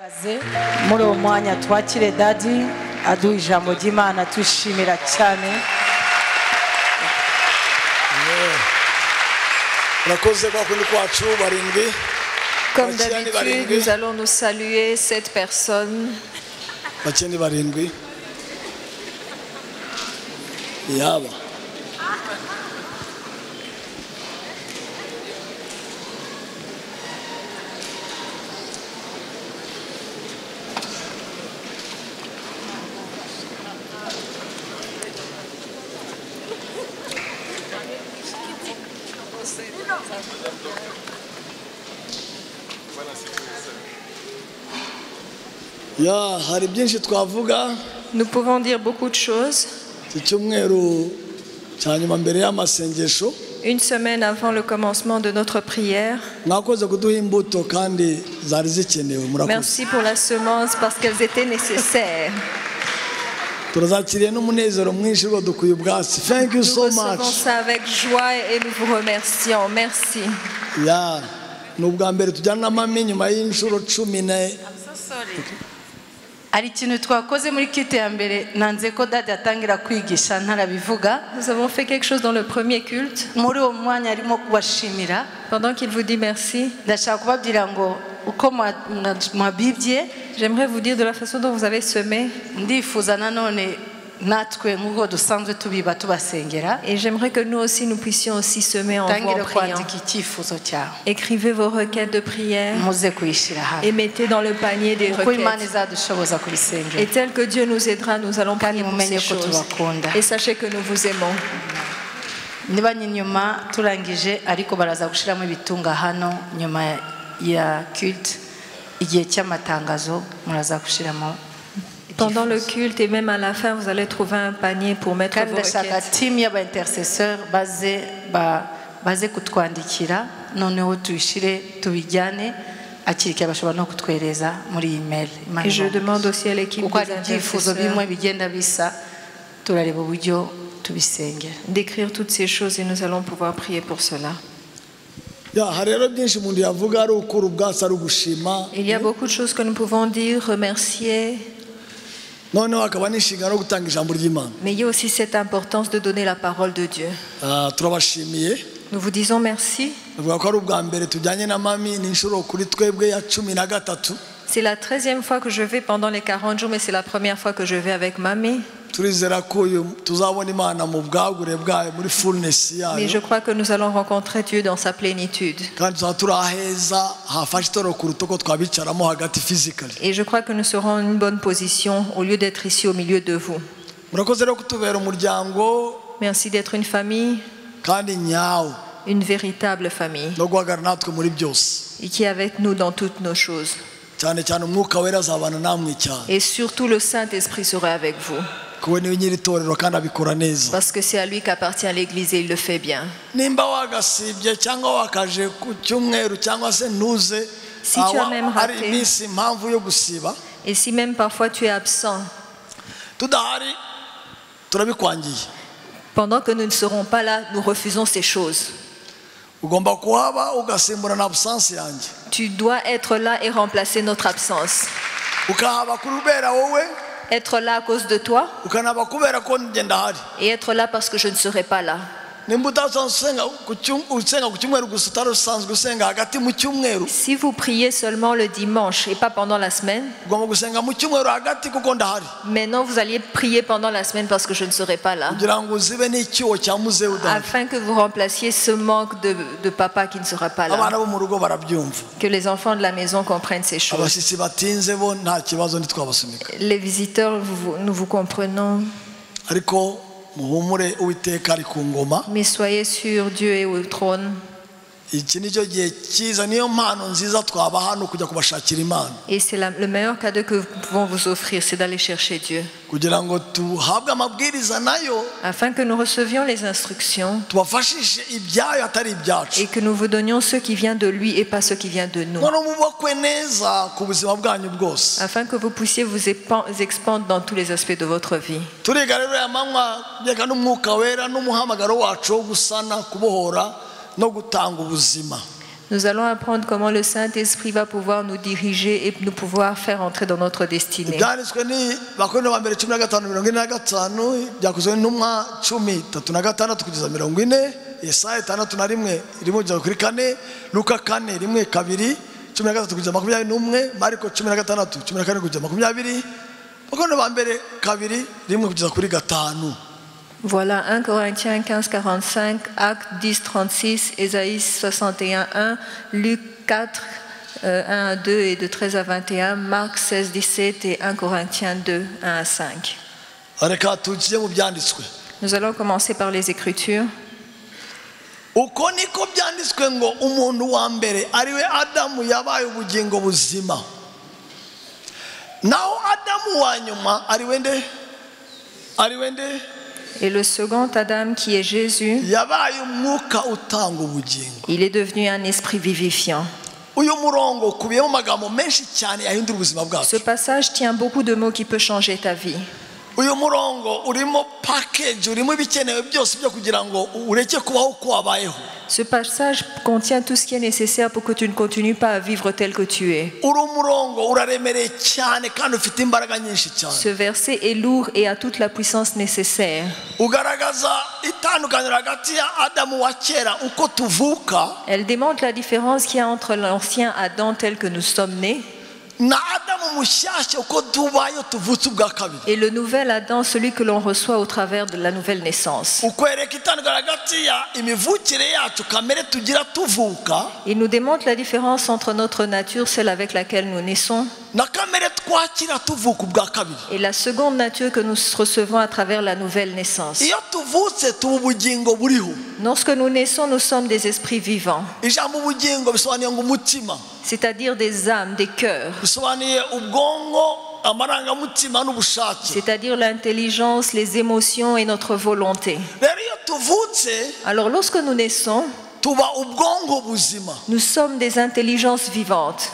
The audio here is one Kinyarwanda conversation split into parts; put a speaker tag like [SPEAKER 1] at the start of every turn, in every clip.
[SPEAKER 1] muri uwo mwanya twakire dadi aduha ijambo ry'Imana tushimira cyane.
[SPEAKER 2] Comme d'habitude, nous allons nous saluer cette personne. Nous pouvons dire beaucoup de choses. Une semaine avant le commencement de notre prière. Merci pour la semence parce qu'elles étaient nécessaires.
[SPEAKER 3] Nous
[SPEAKER 2] recevons ça avec joie et nous vous remercions. Merci.
[SPEAKER 1] Ari ikintu twakoze muri kite ya mbere nanze ko dadi atangira kwigisha ntarabivuga.
[SPEAKER 2] Nous avons fait quelque chose dans le premier culte.
[SPEAKER 1] Muri uwo mwanya arimo kubashimira.
[SPEAKER 2] Pendant qu'il vous dit merci,
[SPEAKER 1] ndashaka kubabwira ngo uko mwabibye,
[SPEAKER 2] j'aimerais vous dire de la façon dont vous avez semé.
[SPEAKER 1] Ndifuza nanone natwe nk'uko dusanzwe tubiba tubasengera.
[SPEAKER 2] Et j'aimerais que nous aussi nous puissions aussi semer en vous en priant. Écrivez vos requêtes de prière et mettez dans le panier des requêtes. Et tel que Dieu nous aidera, nous allons prier pour ces choses. Et sachez que nous vous aimons.
[SPEAKER 1] Niba nyuma turangije ariko baraza gushiramo ibitunga hano nyuma ya culte igihe cy'amatangazo muraza gushiramo.
[SPEAKER 2] Pendant le culte et même à la fin, vous allez trouver un panier pour mettre vos requêtes.
[SPEAKER 1] Team y'aba-intercesseurs baze kutwandikira noneho tuyishire tubijyane akirike bashobora no kutwereza muri email.
[SPEAKER 2] Et je demande aussi à l'équipe
[SPEAKER 1] d'intercesseurs bimwe bigenda bisa turareba uburyo tubisengera
[SPEAKER 2] d'écrire toutes ces choses et nous allons pouvoir prier pour cela.
[SPEAKER 3] Il
[SPEAKER 2] y a beaucoup de choses que nous pouvons dire, remercier. Mais il y a aussi cette importance de donner la parole de Dieu. Nous vous disons merci. C'est la 13e fois que je vais pendant les 40 jours, mais c'est la première fois que je vais avec Mamie. Mais je crois que nous allons rencontrer Dieu dans sa plénitude. Et je crois que nous serons en une bonne position au lieu d'être ici au milieu de vous. Merci d'être une famille, une véritable famille, et qui est avec nous dans toutes nos choses. Et surtout le Saint-Esprit sera avec vous. Parce que c'est à lui qu'appartient l'Église et il le fait bien. Si tu as même raté, et si même parfois tu es absent, pendant que nous ne serons pas là, nous refusons ces choses. Tu dois être là et remplacer notre absence. Être là à cause de toi et être là parce que je ne serai pas là. Si vous priez seulement le dimanche et pas pendant la semaine, maintenant vous alliez prier pendant la semaine parce que je ne serai pas là, afin que vous remplaciez ce manque de papa qui ne sera pas là. Que les enfants de la maison comprennent ces choses. Les visiteurs, nous vous comprenons. Mais soyez sûrs, Dieu est au trône. Et c'est le meilleur cadeau que nous pouvons vous offrir, c'est d'aller chercher Dieu. Afin que nous recevions les instructions et que nous vous donnions ce qui vient de lui et pas ce qui vient de nous. Afin que vous puissiez vous expandre dans tous les aspects de votre vie. Nous allons apprendre comment le Saint-Esprit va pouvoir nous diriger et nous pouvoir faire entrer dans notre destinée. Voilà 1 Corinthiens 15, 45, Actes 10, 36, Ésaïe 61, 1, Luc 4, 1 à 2 et de 13 à 21, Marc 16, 17 et 1 Corinthiens 2, 1 à 5. Nous allons commencer par les Écritures. Et le second Adam qui est Jésus, il est devenu un esprit vivifiant. Ce passage tient beaucoup de mots qui peuvent changer ta vie. Ce passage contient tout ce qui est nécessaire pour que tu ne continues pas à vivre tel que tu es. Ce verset est lourd et a toute la puissance nécessaire. Elle démontre la différence qu'il y a entre l'ancien Adam tel que nous sommes nés et le nouvel Adam, celui que l'on reçoit au travers de la nouvelle naissance. Il nous démontre la différence entre notre nature, celle avec laquelle nous naissons, et la seconde nature que nous recevons à travers la nouvelle naissance. Lorsque nous naissons, nous sommes des esprits vivants, c'est-à-dire des âmes, des cœurs, c'est-à-dire l'intelligence, les émotions et notre volonté. Alors lorsque nous naissons, nous sommes des intelligences vivantes.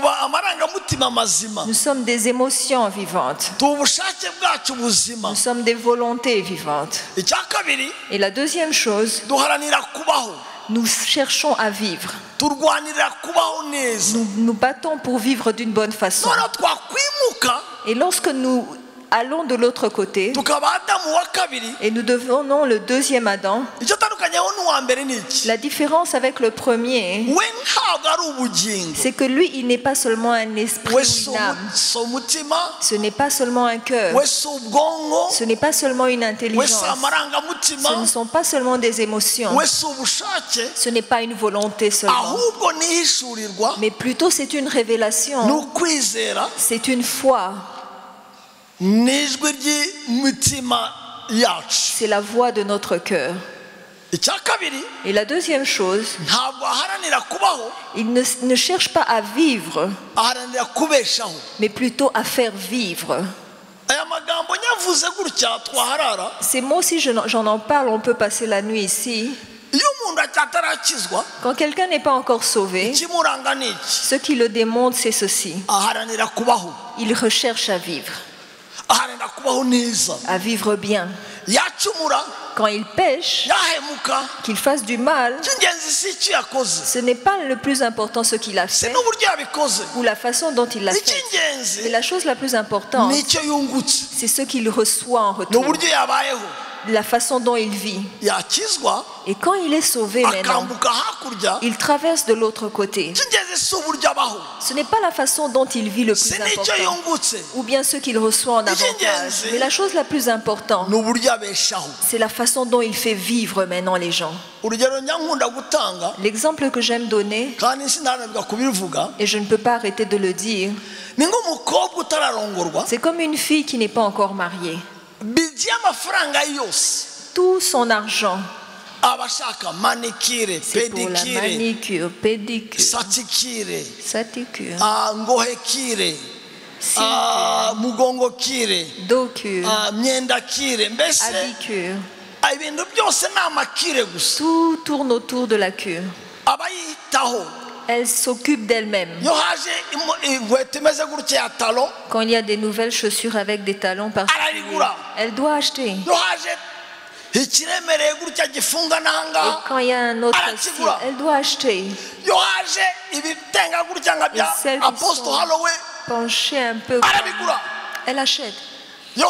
[SPEAKER 2] Nous sommes des émotions vivantes. Nous sommes des volontés vivantes. Et la deuxième chose, nous cherchons à vivre. Nous nous battons pour vivre d'une bonne façon. Et lorsque nous allons de l'autre côté et nous devenons le deuxième Adam, la différence avec le premier, c'est que lui, il n'est pas seulement un esprit ou une âme. Ce n'est pas seulement un cœur. Ce n'est pas seulement une intelligence. Ce ne sont pas seulement des émotions. Ce n'est pas une volonté seulement. Mais plutôt c'est une révélation. C'est une foi. C'est la voix de notre cœur. Et la deuxième chose, il ne cherche pas à vivre, mais plutôt à faire vivre. Ces mots, si j'en en parle, on peut passer la nuit ici. Quand quelqu'un n'est pas encore sauvé, ce qui le démontre, c'est ceci. Il recherche à vivre. À vivre bien. Quand il pêche, qu'il fasse du mal, ce n'est pas le plus important ce qu'il a fait ou la façon dont il l'a fait. Mais la chose la plus importante, c'est ce qu'il reçoit en retour. La façon dont il vit. Et quand il est sauvé maintenant, il traverse de l'autre côté. Ce n'est pas la façon dont il vit le plus important, ou bien ce qu'il reçoit en avantage. Mais la chose la plus importante, c'est la façon dont il fait vivre maintenant les gens. L'exemple que j'aime donner, et je ne peux pas arrêter de le dire, c'est comme une fille qui n'est pas encore mariée. Tout son argent, c'est pour la manicure, pédicure, saticure, docure, habicure. Tout tourne autour de la cure. Elle s'occupe d'elle-même. Quand il y a des nouvelles chaussures avec des talons particuliers, elle doit acheter. Et quand il y a un autre aussi, elle doit acheter. Et celles qui sont penchées un peu, elle achète. Quand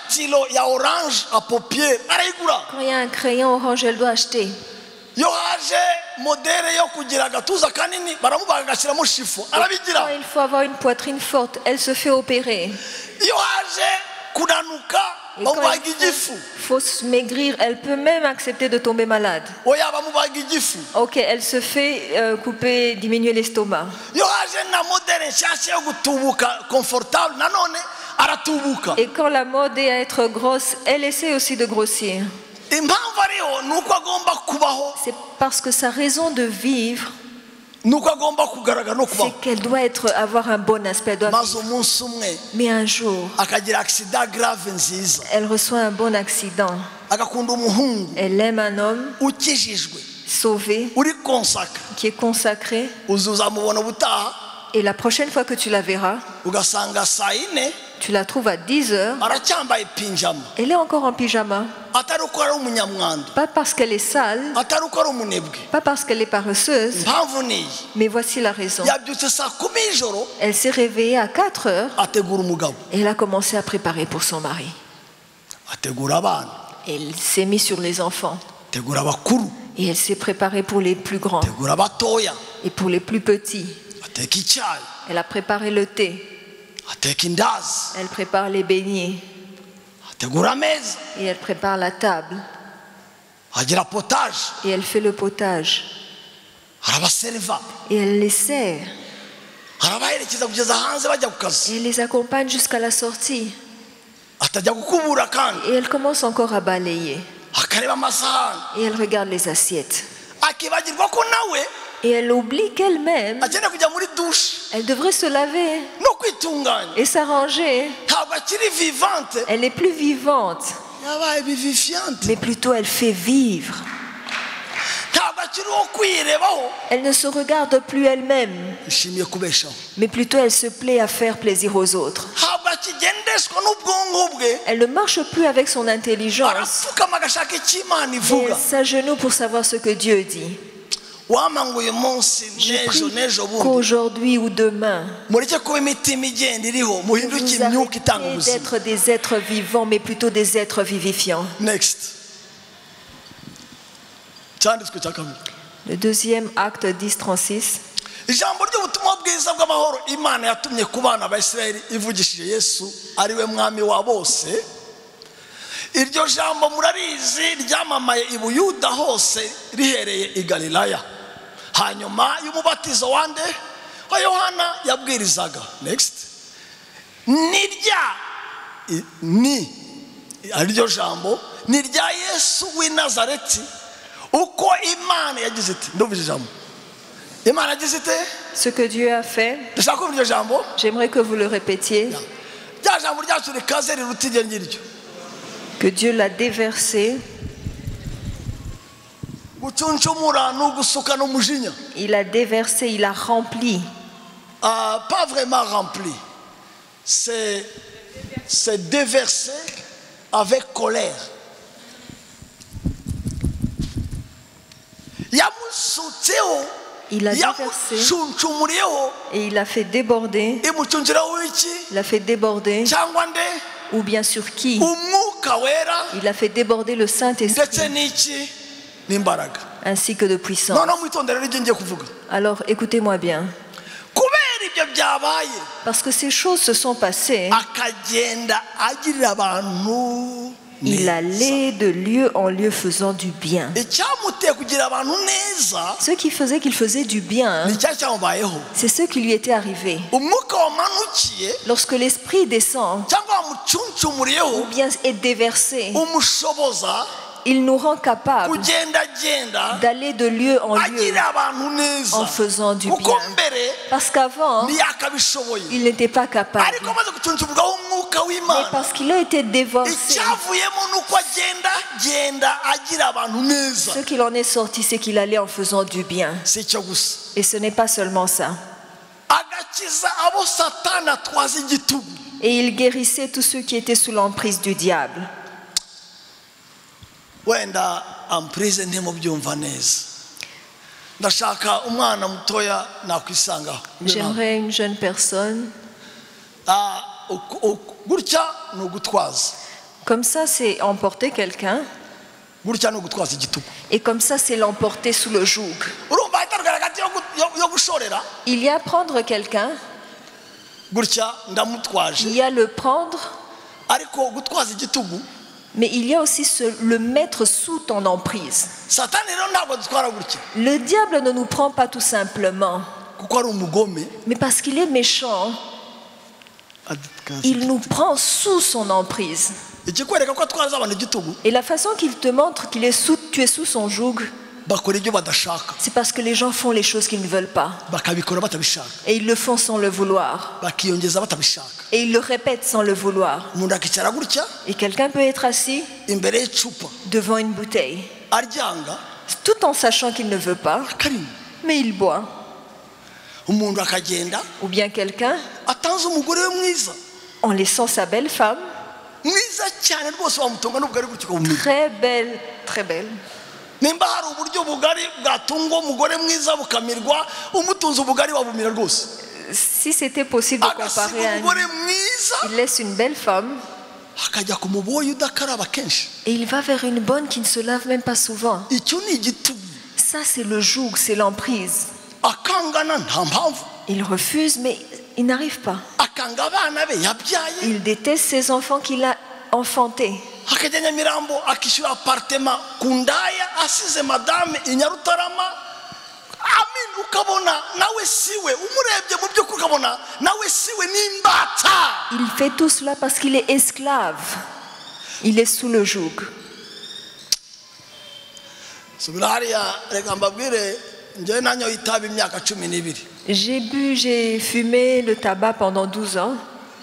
[SPEAKER 2] il y a un crayon orange, elle doit acheter. Quand il faut avoir une poitrine forte, elle se fait opérer. Et quand il faut se maigrir, elle peut même accepter de tomber malade. Ok, elle se fait couper, diminuer l'estomac. Et quand la mode est à être grosse, elle essaie aussi de grossir. C'est parce que sa raison de vivre, c'est qu'elle doit avoir un bon aspect. Mais un jour, elle reçoit un bon accident. Elle aime un homme sauvé, qui est consacré. Et la prochaine fois que tu la verras, tu la trouves à 10h. Elle est encore en pyjama. Pas parce qu'elle est sale, pas parce qu'elle est paresseuse, mais voici la raison. Elle s'est réveillée à 4h et elle a commencé à préparer pour son mari. Elle s'est mise sur les enfants. Et elle s'est préparée pour les plus grands et pour les plus petits. Elle a préparé le thé. Elle prépare les beignets. Et elle prépare la table. Et elle fait le potage. Et elle les sert. Et elle les accompagne jusqu'à la sortie. Et elle commence encore à balayer. Et elle regarde les assiettes. Et elle oublie qu'elle-même, elle devrait se laver et s'arranger. Elle n'est plus vivante, mais plutôt elle fait vivre. Elle ne se regarde plus elle-même, mais plutôt elle se plaît à faire plaisir aux autres. Elle ne marche plus avec son intelligence, mais elle s'agenouille pour savoir ce que Dieu dit. Je prie qu'aujourd'hui ou demain, vous arrêtez d'être des êtres vivants, mais plutôt des êtres vivifiants. Le deuxième acte 10:36.
[SPEAKER 3] iryo jambo murarizi ryamamaye i Buyuda hose rihereye i Galilaya hanyuma y'umubatizo wande wa Yohana yabwirizaga. Next. Iryo jambo ni rya Yesu w'i Nazareti uko Imana yagize iti. Ndumvise jambo Imana yagize ite.
[SPEAKER 2] Ce que Dieu a fait, j'aimerais que vous le répétiez. Que Dieu l'a déversé. Il a déversé, il a rempli.
[SPEAKER 3] Pas vraiment rempli. C'est déversé avec colère.
[SPEAKER 2] Il a déversé et il a fait déborder. Il a fait déborder. Ou bien sur qui? Il a fait déborder le Saint-Esprit ainsi que de puissance. Alors écoutez-moi bien. Parce que ces choses se sont passées, il allait de lieu en lieu faisant du bien. Ce qui faisait qu'il faisait du bien, c'est ce qui lui était arrivé. Lorsque l'esprit descend ou bien est déversé, il nous rend capables d'aller de lieu en lieu en faisant du bien. Parce qu'avant, il n'était pas capable. Mais parce qu'il a été déversé, ce qu'il en est sorti, c'est qu'il allait en faisant du bien. Et ce n'est pas seulement ça. Et il guérissait tous ceux qui étaient sous l'emprise du diable.
[SPEAKER 3] wenda ampurize ntimubyumva neza ndashaka umwana mutoya nakwisangaho.
[SPEAKER 2] J'aimerais une jeune personne.
[SPEAKER 3] Gutya ni ugutwaza.
[SPEAKER 2] Comme ça c'est emporter quelqu'un.
[SPEAKER 3] Gutya ni ugutwaza igitugu.
[SPEAKER 2] Et comme ça c'est l'emporter sous le joug.
[SPEAKER 3] Urumva itarugara gati yo gushorera.
[SPEAKER 2] Il y a prendre quelqu'un.
[SPEAKER 3] Gutya ndamutwaje.
[SPEAKER 2] Il y a le prendre.
[SPEAKER 3] Ariko gutwaza igitugu.
[SPEAKER 2] Mais il y a aussi le mettre sous ton emprise. Le diable ne nous prend pas tout simplement, mais parce qu'il est méchant, il nous prend sous son emprise. Et la façon qu'il te montre qu'il est tu es sous son joug, c'est parce que les gens font les choses qu'ils ne veulent pas. Et ils le font sans le vouloir. Et ils le répètent sans le vouloir. Et quelqu'un peut être assis devant une bouteille, tout en sachant qu'il ne veut pas, mais il boit. Ou bien quelqu'un, en laissant sa belle femme, très belle, très belle. Si c'était possible de comparer à il laisse une belle femme et il va vers une bonne qui ne se lave même pas souvent. Ça c'est le joug, c'est l'emprise. Il refuse mais il n'arrive pas. Il déteste ses enfants qu'il a enfantés. Il fait tout cela parce qu'il est esclave. Il est sous le joug. J'ai fumé le tabac pendant 12 ans.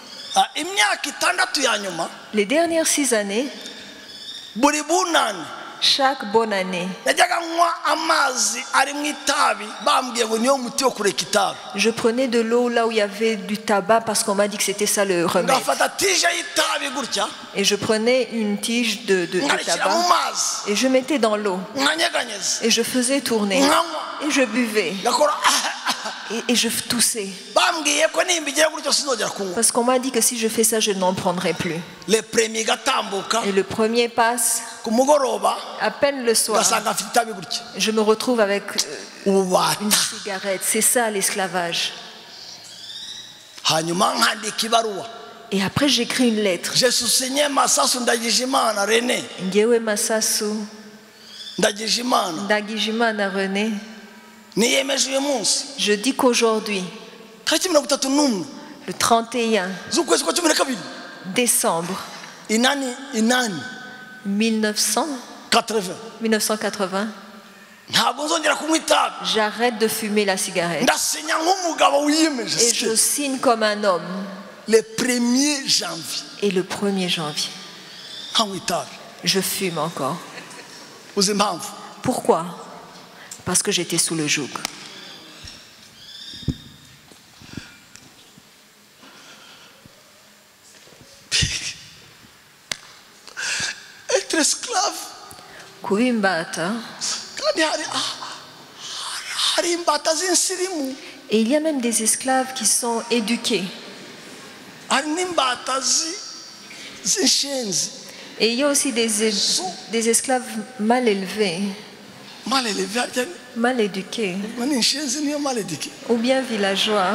[SPEAKER 2] Les dernières 6 années, chaque bonne année, je prenais de l'eau là où il y avait du tabac parce qu'on m'a dit que c'était ça le remède. Et je prenais une tige de tabac et je mettais dans l'eau et je faisais tourner et je buvais et je toussais parce qu'on m'a dit que si je fais ça je n'en prendrai plus. Et le premier passe, à peine le soir, je me retrouve avec une cigarette. C'est ça l'esclavage. Et après j'écris une lettre. Ngewe Masasu Ndagijimana René, je dis qu'aujourd'hui, le 31 décembre 1980, j'arrête de fumer la cigarette et je signe comme un homme.
[SPEAKER 3] Le 1er janvier.
[SPEAKER 2] Et le 1er janvier, je fume encore. Pourquoi? Parce que j'étais sous le joug.
[SPEAKER 3] Être esclave.
[SPEAKER 2] Et il y a même des esclaves qui sont éduqués. Et il y a aussi des esclaves mal élevés. Mal éduqués. Ou bien villageois.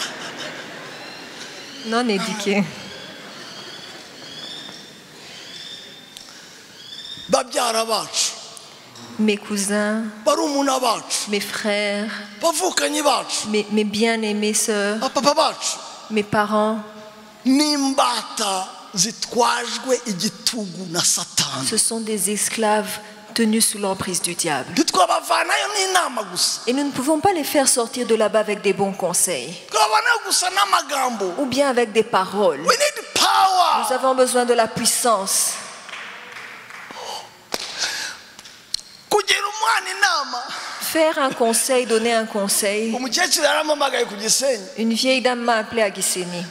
[SPEAKER 2] Non éduqués. Mes cousins, mes frères, mes bien-aimées sœurs, mes parents, ce sont des esclaves tenus sous l'emprise du diable. Et nous ne pouvons pas les faire sortir de là-bas avec des bons conseils ou bien avec des paroles. Nous avons besoin de la puissance. Faire un conseil, donner un conseil. Une vieille dame m'a appelé à Gisenyi.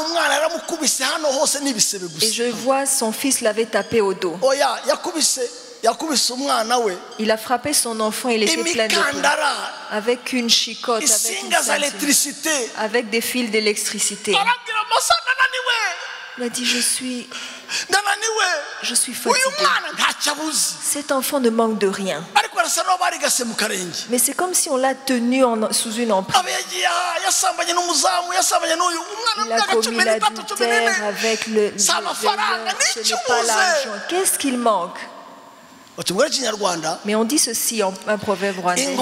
[SPEAKER 2] Et je vois son fils l'avait tapé au dos. Il a frappé son enfant, il était plein de plaies, avec une chicotte, avec des fils d'électricité. Il a dit, je suis fatigué. Cet enfant ne manque de rien. Mais c'est comme si on l'a tenu sous une emprise. Il a commis l'adultère avec le ce n'est pas l'argent. Qu'est-ce qu'il manque? Mais on dit ceci en un proverbe rwandais.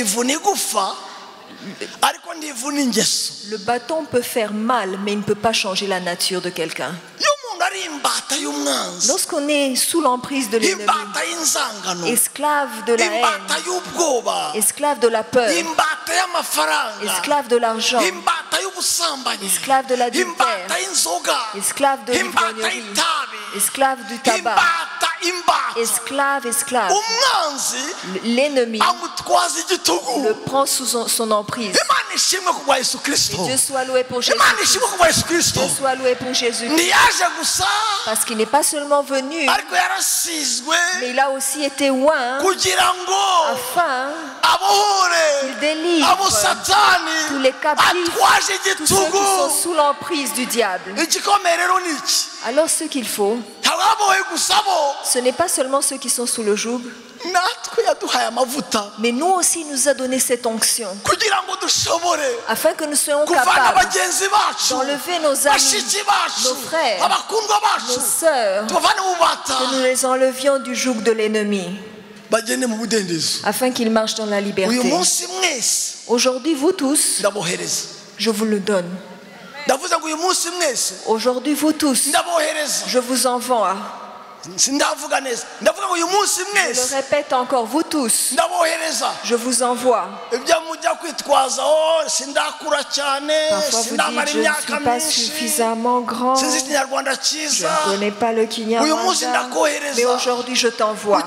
[SPEAKER 2] Le bâton peut faire mal, mais il ne peut pas changer la nature de quelqu'un. Lorsqu'on est sous l'emprise de l'ennemi, esclave de la haine, esclave de la peur, esclave de l'argent, esclave de l'adultère, esclave de l'ivrognerie, esclave du tabac, esclave, l'ennemi le prend sous son emprise. Dieu soit loué pour Jésus. Dieu soit loué pour Jésus. Parce qu'il n'est pas seulement venu, mais il a aussi été oint afin qu'il délivre tous les captifs, tous ceux qui sont sous l'emprise du diable. Alors ce qu'il faut, ce n'est pas seulement ceux qui sont sous le joug, mais nous aussi il nous a donné cette onction afin que nous soyons capables d'enlever nos amis, nos frères, nos sœurs, que nous les enlevions du joug de l'ennemi afin qu'ils marchent dans la liberté. Aujourd'hui vous tous, je vous le donne. Aujourd'hui vous tous, je vous envoie. Je le répète encore, vous tous, je vous envoie. Parfois vous dites, je ne suis pas suffisamment grand, je ne connais pas le Kinyarwanda, mais aujourd'hui je t'envoie.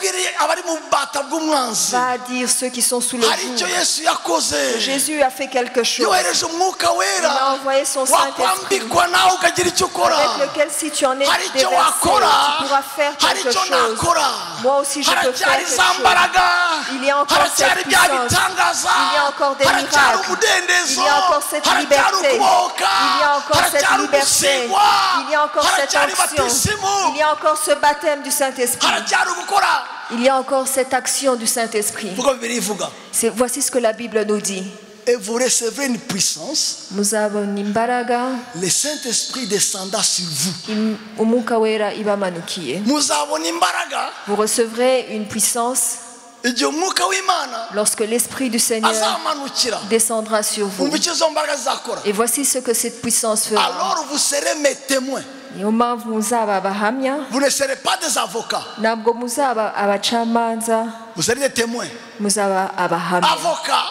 [SPEAKER 2] Va dire ceux qui sont sous le joug que Jésus a fait quelque chose. Il a envoyé son Saint-Esprit avec lequel si tu en es déversé, pourra faire quelque chose. Moi aussi je peux faire quelque chose. Il y a encore cette puissance, il y a encore des miracles, il y a encore cette liberté, il y a encore cette liberté, il y a encore cette onction, il y a encore ce baptême du Saint-Esprit, il y a encore cette action du Saint-Esprit. Voici ce que la Bible nous dit.
[SPEAKER 3] Et vous recevrez une puissance. Le Saint-Esprit descendra sur vous.
[SPEAKER 2] Vous recevrez une puissance lorsque l'Esprit du Seigneur descendra sur vous. Et voici ce que cette puissance fera.
[SPEAKER 3] Alors vous serez mes témoins. Vous ne serez pas des avocats. Vous serez des témoins. Avocats.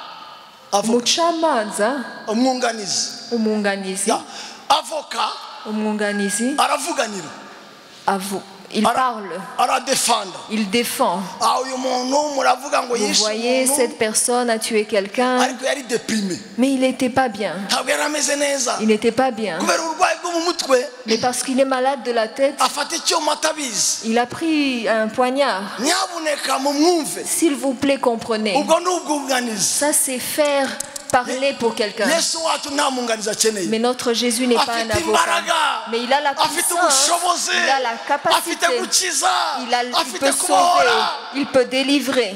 [SPEAKER 2] Umwunganizi.
[SPEAKER 3] Avocat.
[SPEAKER 2] Umwunganizi.
[SPEAKER 3] Aravuganira.
[SPEAKER 2] Il parle. Il défend. Vous voyez, cette personne a tué quelqu'un, mais il n'était pas bien. Il n'était pas bien. Mais parce qu'il est malade de la tête, il a pris un poignard. S'il vous plaît, comprenez. Ça, c'est faire parler pour quelqu'un. Mais notre Jésus n'est pas un avocat. Mais il a la puissance, il a la capacité, il peut sauver, il peut délivrer.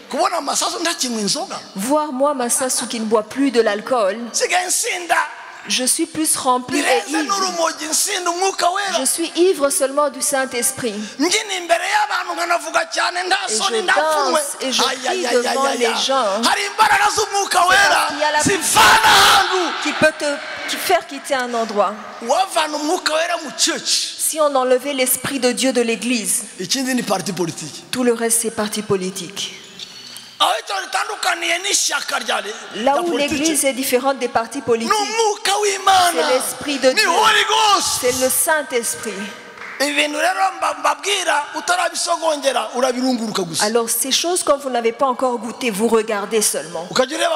[SPEAKER 2] Voir moi, Masasu, qui ne boit plus de l'alcool, je suis plus rempli et ivre. Je suis ivre seulement du Saint-Esprit. Et je danse et je crie devant les gens. Il y a la puissance qui peut te faire quitter un endroit. Si on enlevait l'Esprit de Dieu de l'Église, tout le reste c'est parti politique. Là où l'Église est différente des partis politiques, c'est l'Esprit de Dieu, c'est le Saint-Esprit. Alors ces choses, quand vous n'avez pas encore goûté, vous regardez seulement.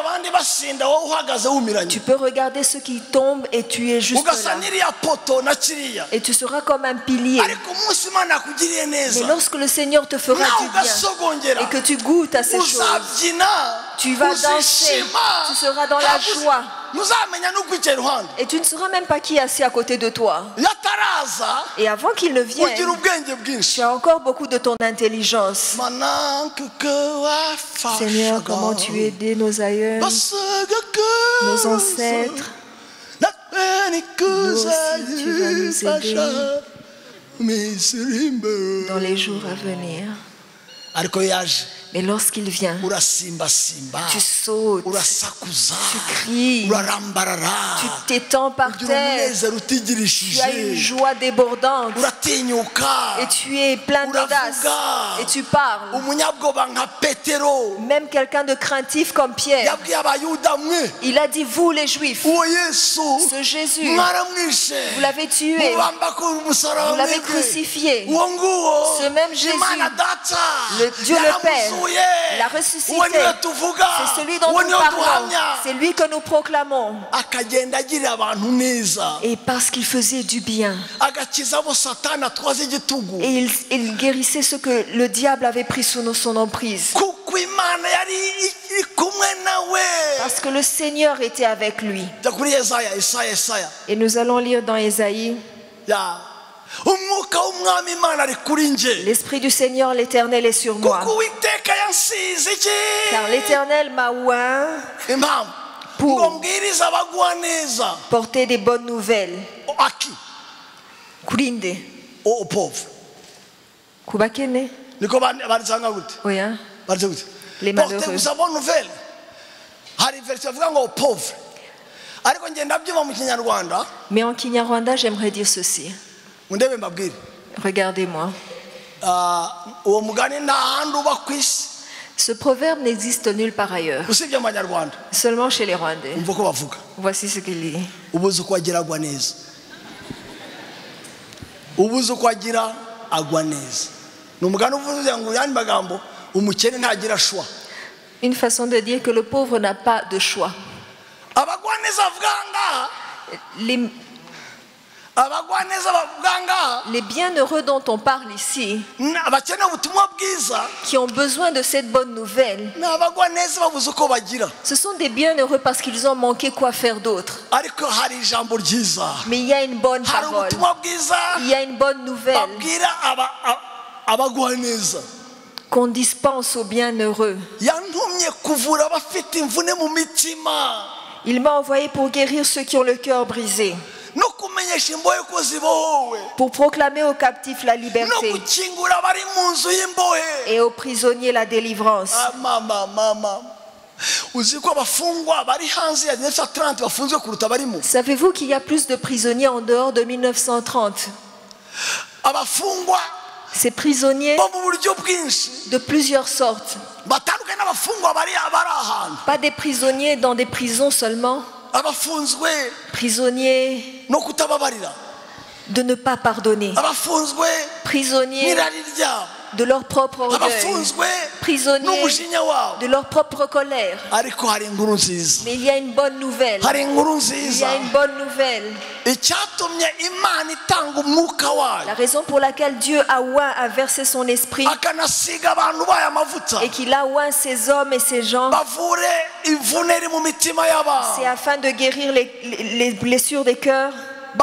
[SPEAKER 2] Tu peux regarder ceux qui tombent et tu es juste là. Et tu seras comme un pilier. Mais lorsque le Seigneur te fera du bien et que tu goûtes à ces choses, tu vas danser, tu seras dans la joie. Et tu ne sauras même pas qui est assis à côté de toi. Et avant qu'il ne vienne, tu as encore beaucoup de ton intelligence. Seigneur, comment tu as aidé nos aïeux, nos ancêtres. Nous aussi, tu vas nous aider dans les jours à venir. Mais lorsqu'il vient, tu sautes, tu cries, tu t'étends par terre, tu as une joie débordante et tu es plein d'audace et tu parles. Même quelqu'un de craintif comme Pierre, il a dit: vous les Juifs, ce Jésus, vous l'avez tué, vous l'avez crucifié. Ce même Jésus, le Dieu le Père, il a ressuscité. C'est celui dont nous parlons. C'est lui que nous proclamons. Et parce qu'il faisait du bien, et il guérissait ceux que le diable avait pris sous son emprise. Parce que le Seigneur était avec lui. Et nous allons lire dans Ésaïe. L'Esprit du Seigneur, l'Éternel, est sur moi. Car l'Éternel m'a oint pour porter des bonnes nouvelles. Kulinde. Kubakene. Oui, hein? Les malheureux. Mais en Kinyarwanda, j'aimerais dire ceci. Regardez-moi. Ce proverbe n'existe nulle part ailleurs, seulement chez les Rwandais. Voici ce qu'il dit. Une façon de dire que le pauvre n'a pas de choix. Les bienheureux dont on parle ici, qui ont besoin de cette bonne nouvelle, ce sont des bienheureux parce qu'ils ont manqué quoi faire d'autre. Mais il y a une bonne parole, il y a une bonne nouvelle qu'on dispense aux bienheureux. Il m'a envoyé pour guérir ceux qui ont le cœur brisé, pour proclamer aux captifs la liberté et aux prisonniers la délivrance. Savez-vous qu'il y a plus de prisonniers en dehors de 1930? Ces prisonniers de plusieurs sortes. Pas des prisonniers dans des prisons seulement. Prisonniers de ne pas pardonner. Prisonniers de leur propre orgueil. Prisonniers de leur propre colère. Mais il y a une bonne nouvelle. Il y a une bonne nouvelle. La raison pour laquelle Dieu a versé son esprit et qu'il a oint ses hommes et ses gens, c'est afin de guérir les blessures des cœurs,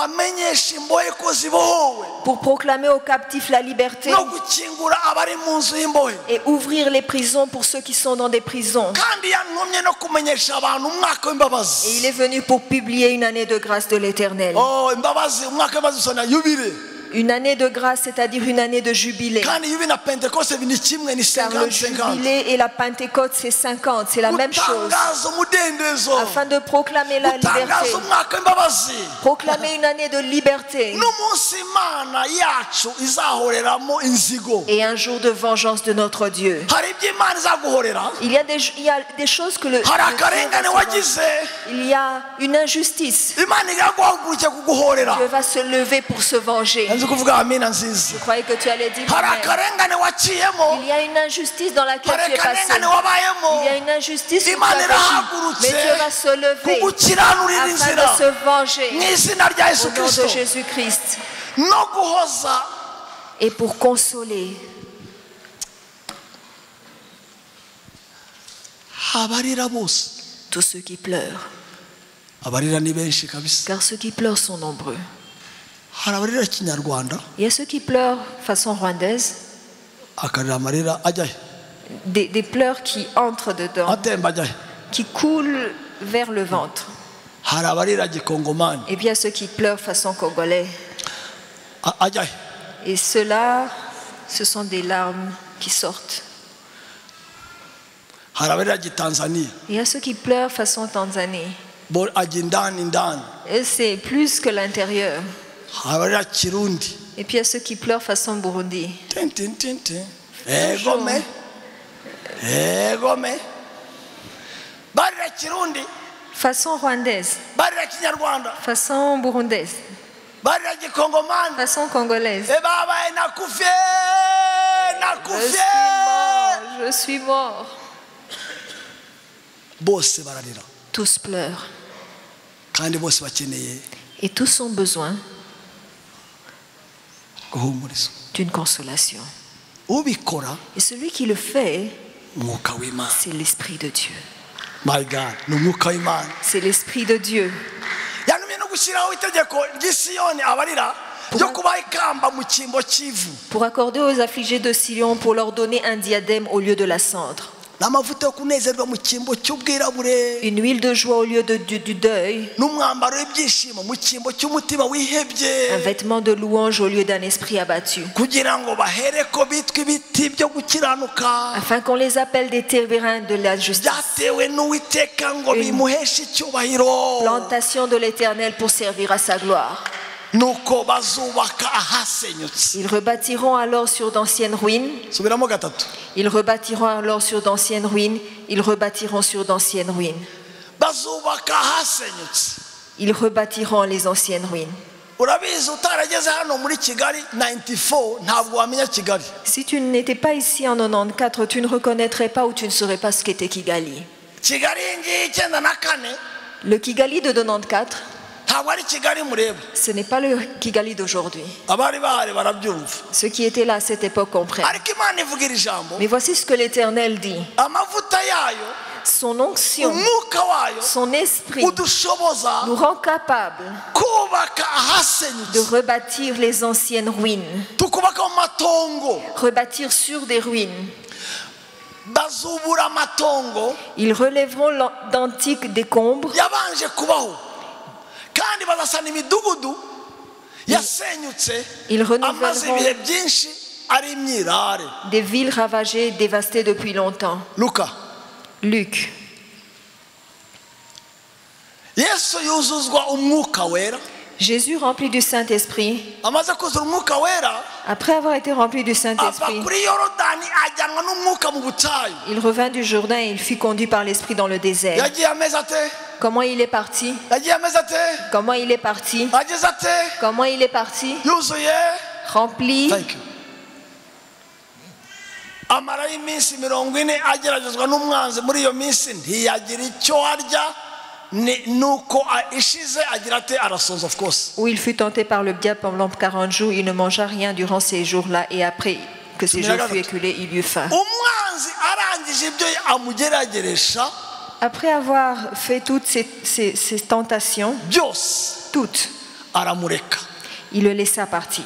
[SPEAKER 2] pour proclamer aux captifs la liberté et ouvrir les prisons pour ceux qui sont dans des prisons. Et il est venu pour publier une année de grâce de l'Éternel. Une année de grâce, c'est-à-dire une année de jubilé. Car le jubilé et la Pentecôte, c'est 50, c'est la même chose. Afin de proclamer la liberté. Proclamer une année de liberté. Et un jour de vengeance de notre Dieu. Il y a des choses que il y a une injustice. Dieu va se lever pour se venger. Je croyais que tu allais dire amen. Il y a une injustice dans laquelle tu es passé. Il y a une injustice que tu as vécue. Mais Dieu va se lever afin de se venger au nom de Jésus-Christ. Et pour consoler tous ceux qui pleurent. Car ceux qui pleurent sont nombreux. Il y a ceux qui pleurent façon rwandaise. Des pleurs qui entrent dedans, qui coulent vers le ventre. Et bien ceux qui pleurent façon congolais. Et ceux-là, ce sont des larmes qui sortent. Il y a ceux qui pleurent façon Tanzanie. Et c'est plus que l'intérieur. Et puis il y a ceux qui pleurent façon Burundi. Façon rwandaise. Façon burundaise. Façon congolaise. Je suis mort. Tous pleurent. Et tous ont besoin d'une consolation. Et celui qui le fait, c'est l'Esprit de Dieu.
[SPEAKER 3] My God,
[SPEAKER 2] c'est l'Esprit de Dieu. Pour accorder aux affligés de Sion, pour leur donner un diadème au lieu de la cendre. Une huile de joie au lieu du deuil. Un vêtement de louange au lieu d'un esprit abattu. Afin qu'on les appelle des térébins de la justice. Une plantation de l'Éternel pour servir à sa gloire. Ils rebâtiront alors sur d'anciennes ruines. Ils rebâtiront alors sur d'anciennes ruines. Ils rebâtiront sur d'anciennes ruines. Ils rebâtiront les anciennes ruines. Si tu n'étais pas ici en 94, tu ne reconnaîtrais pas ou tu ne saurais pas ce qu'était Kigali. Le Kigali de 94, ce n'est pas le Kigali d'aujourd'hui. Ceux qui étaient là à cette époque comprennent. Mais voici ce que l'Éternel dit. Son onction, son esprit nous rend capables de rebâtir les anciennes ruines. Rebâtir sur des ruines. Ils relèveront d'antiques décombres. Ils renouvelleront des villes ravagées, dévastées depuis longtemps. Luc. Jésus rempli du Saint-Esprit. Après avoir été rempli du Saint-Esprit, il revint du Jourdain et il fut conduit par l'Esprit dans le désert. Comment il est parti? Comment il est parti? Comment il est parti? Rempli. Où il fut tenté par le diable pendant 40 jours, il ne mangea rien durant ces jours-là, et après que ces jours furent écoulés, il eut faim. Après avoir fait toutes ces tentations, toutes, il le laissa partir.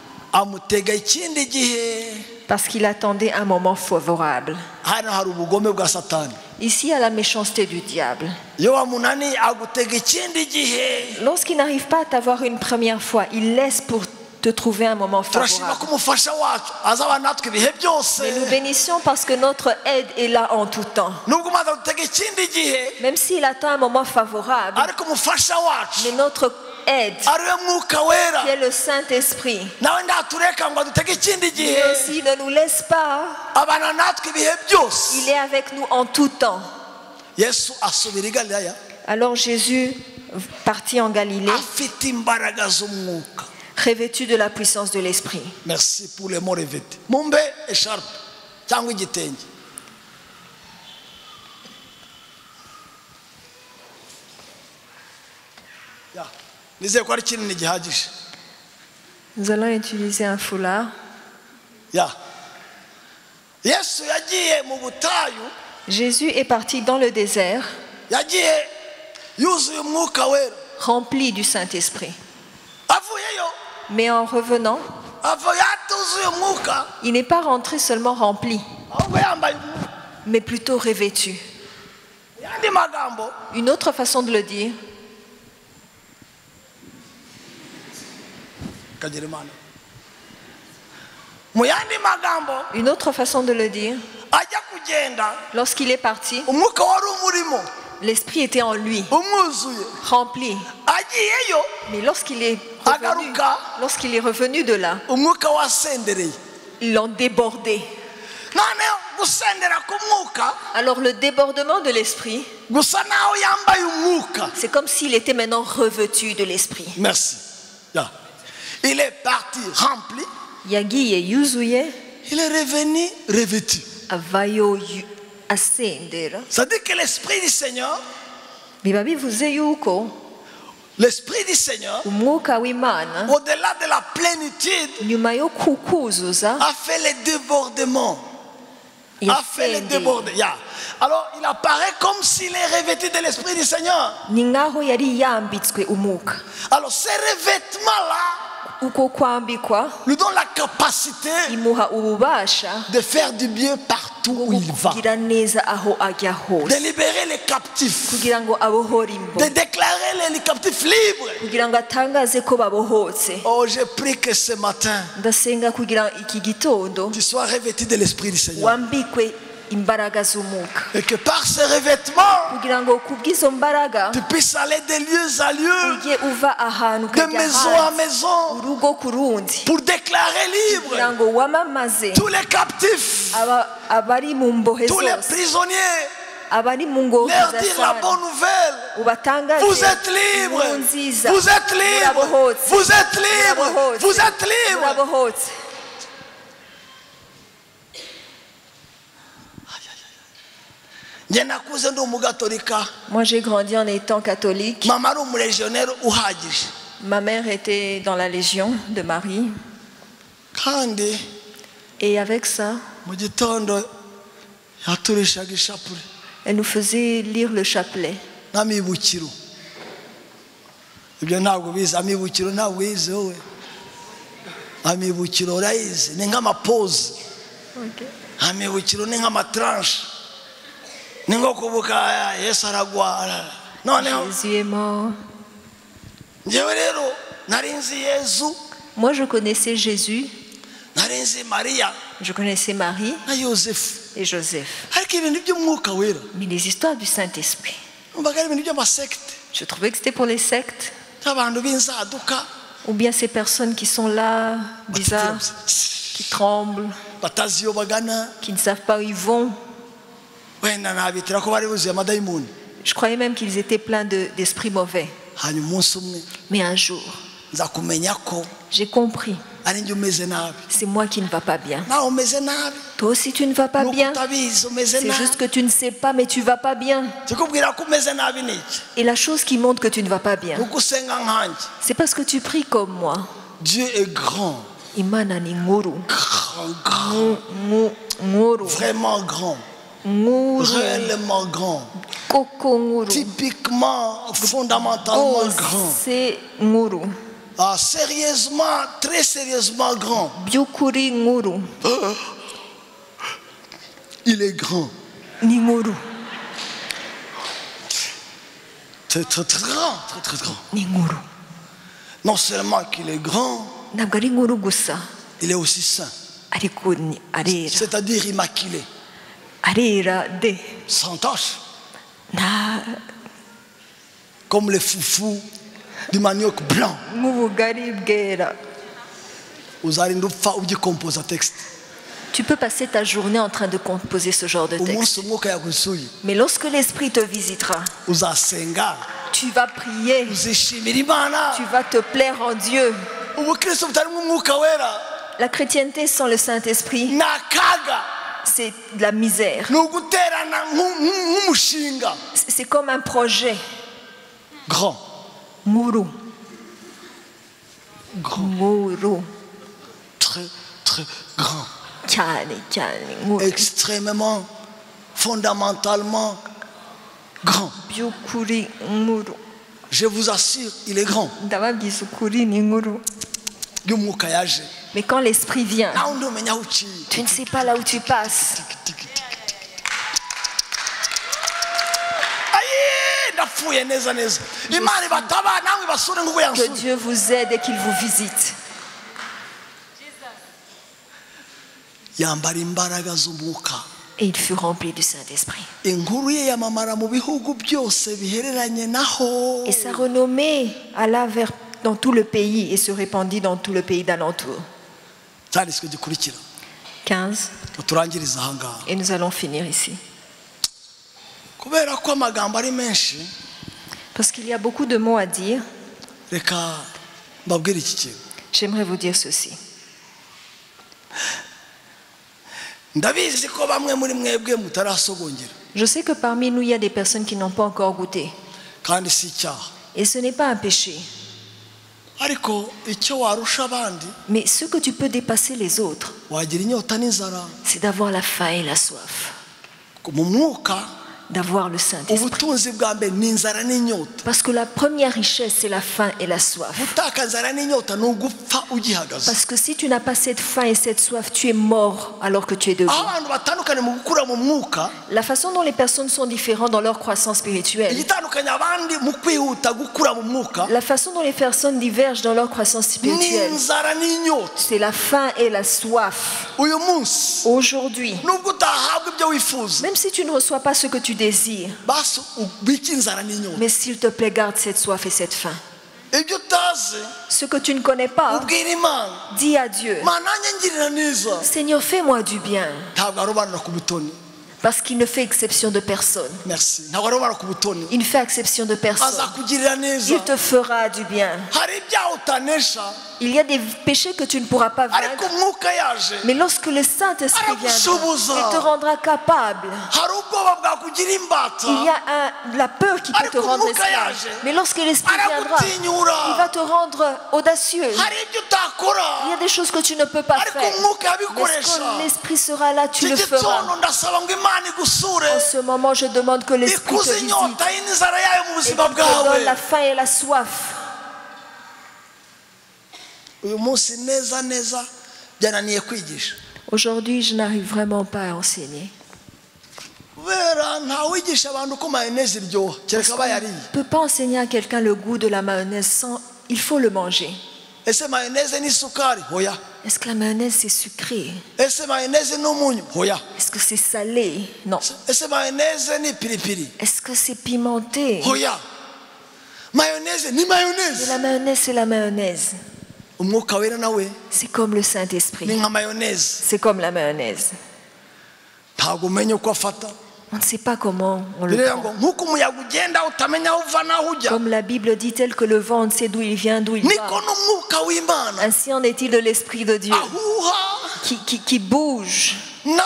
[SPEAKER 2] Parce qu'il attendait un moment favorable. Ici, à la méchanceté du diable. Lorsqu'il n'arrive pas à t'avoir une première fois, il laisse pour te trouver un moment favorable. Mais nous bénissons parce que notre aide est là en tout temps. Même s'il attend un moment favorable, mais notre aide, qui est le Saint-Esprit, lui aussi ne nous laisse pas. Il est avec nous en tout temps. Alors Jésus partit en Galilée, Revêtus de la puissance de l'esprit.
[SPEAKER 3] Merci pour les mots revêtus. Mumbe écharpe cyangwa igitenge. Nizeye ko ari kinini gihagije.
[SPEAKER 2] Nous allons utiliser un foulard.
[SPEAKER 3] Yesu yagiye mu butayu.
[SPEAKER 2] Jésus est parti dans le désert.
[SPEAKER 3] Yagiye yuzuye umwuka wera.
[SPEAKER 2] Rempli du Saint-Esprit.
[SPEAKER 3] Avuyeyo.
[SPEAKER 2] Mais en revenant,
[SPEAKER 3] yatuzuye umwuka.
[SPEAKER 2] Il n'est pas rentré seulement rempli, mais plutôt revêtu.
[SPEAKER 3] Yandi magambo.
[SPEAKER 2] Une autre façon de le dire. Une autre façon de le dire. Lorsqu'il est parti, l'esprit était en lui, rempli. Mais lorsqu'il est revenu de là, ils l'ont débordé. Alors le débordement de l'esprit, c'est comme s'il était maintenant revêtu de l'esprit.
[SPEAKER 3] Merci. Il est parti rempli.
[SPEAKER 2] Il
[SPEAKER 3] est revenu revêtu. C'est-à-dire que l'esprit du Seigneur, l'esprit du Seigneur, au-delà de la plénitude, a fait les débordements. Alors il apparaît comme s'il est revêtu de l'esprit du Seigneur. Alors ces revêtements-là lui donne la capacité de faire du bien partout où il va, de libérer les captifs, de déclarer les captifs libres. Oh, je prie que ce matin tu sois revêtu de l'esprit du Seigneur et que par ce revêtement tu puisses aller de lieu à lieu, de maison à maison, pour déclarer libre tous les captifs, tous les prisonniers, leur dire la bonne nouvelle. Vous êtes libres, vous êtes libres, vous êtes libres, vous êtes libres.
[SPEAKER 2] Moi j'ai grandi en étant catholique. Ma mère était dans la Légion de Marie. Et avec ça, elle nous faisait lire le chapelet. Jésus est mort. Moi je connaissais Jésus, je connaissais Marie et Joseph. Mais les histoires du Saint-Esprit, je trouvais que c'était pour les sectes, ou bien ces personnes qui sont là, bizarres, qui tremblent, qui ne savent pas où ils vont. Je croyais même qu'ils étaient pleins d'esprits mauvais. Mais un jour, j'ai compris. C'est moi qui ne va pas bien. Toi aussi tu ne vas pas bien. C'est juste que tu ne sais pas, mais tu ne vas pas bien. Et la chose qui montre que tu ne vas pas bien, c'est parce que tu pries comme moi.
[SPEAKER 3] Dieu est grand. Vraiment grand. Réellement grand. Typiquement, fondamentalement grand. Sérieusement, très sérieusement grand. Il est grand. C'est très très grand, très très grand. Non seulement qu'il est grand, il est aussi saint. C'est-à-dire immaculé. Sans tache. Comme les foufous du manioc blanc.
[SPEAKER 2] Tu peux passer ta journée en train de composer ce genre de texte. Mais lorsque l'Esprit te visitera, tu vas prier, tu vas te plaire en Dieu. La chrétienté sans le Saint-Esprit, c'est de la misère. C'est comme un projet.
[SPEAKER 3] Grand.
[SPEAKER 2] Mourou.
[SPEAKER 3] Très, très grand. Extrêmement, fondamentalement grand. Je vous assure, il est grand.
[SPEAKER 2] Mais quand l'esprit vient, tu ne sais pas là où tu passes. Que Dieu vous aide et qu'il vous visite. Et il fut rempli du Saint-Esprit. Et sa renommée alla dans tout le pays et se répandit dans tout le pays d'alentour. 15. Et nous allons finir ici. Parce qu'il y a beaucoup de mots à dire. J'aimerais vous dire ceci. Je sais que parmi nous, il y a des personnes qui n'ont pas encore goûté. Et ce n'est pas un péché. Mais ce que tu peux dépasser les autres, c'est d'avoir la faim et la soif. D'avoir le Saint-Esprit. Parce que la première richesse, c'est la faim et la soif. Parce que si tu n'as pas cette faim et cette soif, tu es mort alors que tu es debout. La façon dont les personnes sont différentes dans leur croissance spirituelle, la façon dont les personnes divergent dans leur croissance spirituelle, c'est la faim et la soif. Aujourd'hui, même si tu ne reçois pas ce que tu désires, mais s'il te plaît, garde cette soif et cette faim. Ce que tu ne connais pas, dis à Dieu, Seigneur, fais-moi du bien. Parce qu'il ne fait exception de personne.
[SPEAKER 3] Merci.
[SPEAKER 2] Il ne fait exception de personne. Il te fera du bien. Il y a des péchés que tu ne pourras pas vaincre. Mais lorsque le Saint-Esprit viendra, il te rendra capable. Il y a la peur qui peut te rendre esclave. Mais lorsque l'Esprit viendra, il va te rendre audacieux. Il y a des choses que tu ne peux pas faire. Mais quand l'Esprit sera là, tu le feras. En ce moment, je demande que l'Esprit te visite et qu'il te donne la faim et la soif. Aujourd'hui, je n'arrive vraiment pas à enseigner. On ne peut pas enseigner à quelqu'un le goût de la mayonnaise sans... Il faut le manger. Est-ce que la mayonnaise c'est sucré? Est-ce que c'est salé? Non. Est-ce que c'est pimenté? Et la mayonnaise c'est la mayonnaise. C'est comme le Saint-Esprit. C'est comme la mayonnaise. On ne sait pas comment on le prend. Comme la Bible dit, tel que le vent ne sait d'où il vient, d'où il va. Ainsi en est-il de l'Esprit de Dieu qui bouge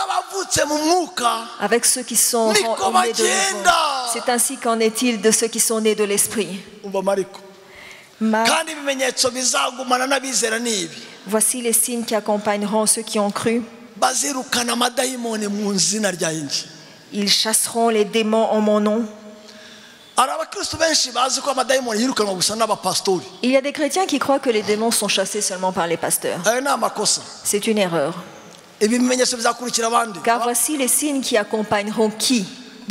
[SPEAKER 2] avec ceux qui sont nés de nouveau. C'est ainsi qu'en est-il de ceux qui sont nés de l'Esprit. Voici les signes qui accompagneront ceux qui ont cru. Ils chasseront les démons en mon nom. Il y a des chrétiens qui croient que les démons sont chassés seulement par les pasteurs. C'est une erreur. Car voici les signes qui accompagneront qui?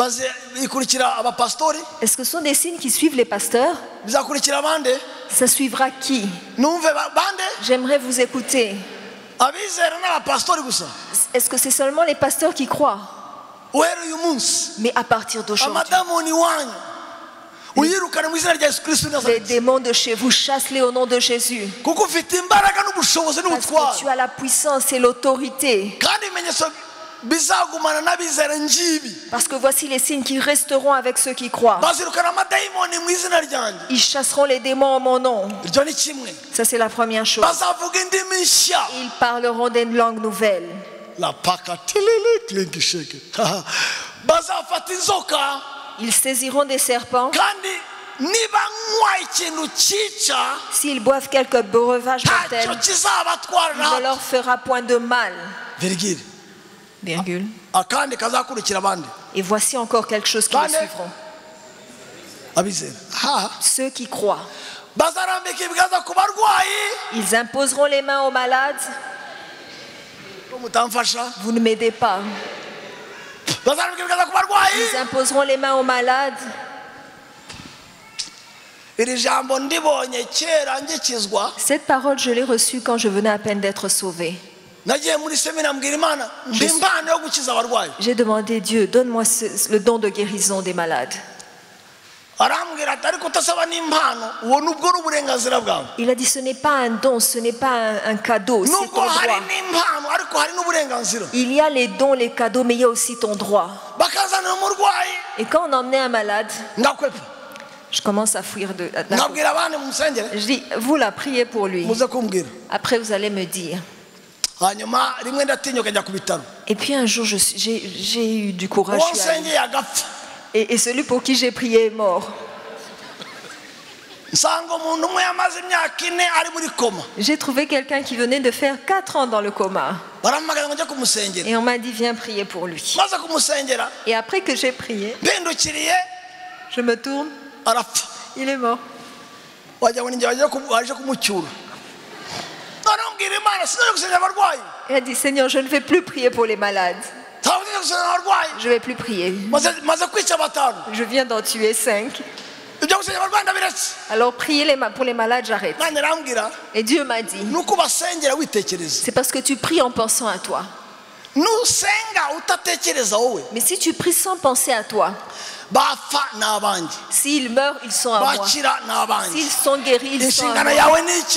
[SPEAKER 2] Est-ce que ce sont des signes qui suivent les pasteurs? Ça suivra qui? J'aimerais vous écouter. Est-ce que c'est seulement les pasteurs qui croient? Mais à partir d'aujourd'hui, les démons de chez vous, chassent-les au nom de Jésus. Parce que tu as la puissance et l'autorité.
[SPEAKER 3] Parce que voici les signes qui resteront avec ceux qui croient. Ils chasseront les démons en mon nom. Ça, c'est la première chose. Ils parleront des langues nouvelles. Ils saisiront des serpents. S'ils boivent quelques breuvages mortels, il ne leur fera point de mal. Virgule. Et voici encore quelque chose qui les suivront. Ceux qui croient. Ils imposeront les mains aux malades. Vous ne m'aidez pas. Ils imposeront les mains aux malades. Cette parole, je l'ai reçue quand je venais à peine d'être sauvé. J'ai demandé, Dieu, donne-moi le don de guérison des malades. Il a dit, ce n'est pas un don, ce n'est pas un cadeau, c'est ton droit. Il y a les dons, les cadeaux, mais il y a aussi ton droit. Et quand on emmenait un malade, je commence à fuir de... Je dis, vous là, priez pour lui. Après, vous allez me dire. Et puis un jour, j'ai eu du courage. Et celui pour qui j'ai prié est mort. J'ai trouvé quelqu'un qui venait de faire 4 ans dans le coma. Et on m'a dit, viens prier pour lui. Et après que j'ai prié, je me tourne. Il est mort. Il a dit, Seigneur, je ne vais plus prier pour les malades. Je ne vais plus prier. Je viens d'en tuer 5. Alors prier pour les malades, j'arrête. Et Dieu m'a dit, c'est parce que tu pries en pensant à toi. Mais si tu pries sans penser à toi, s'ils meurent, ils sont à moi. S'ils sont guéris, ils sont à moi. La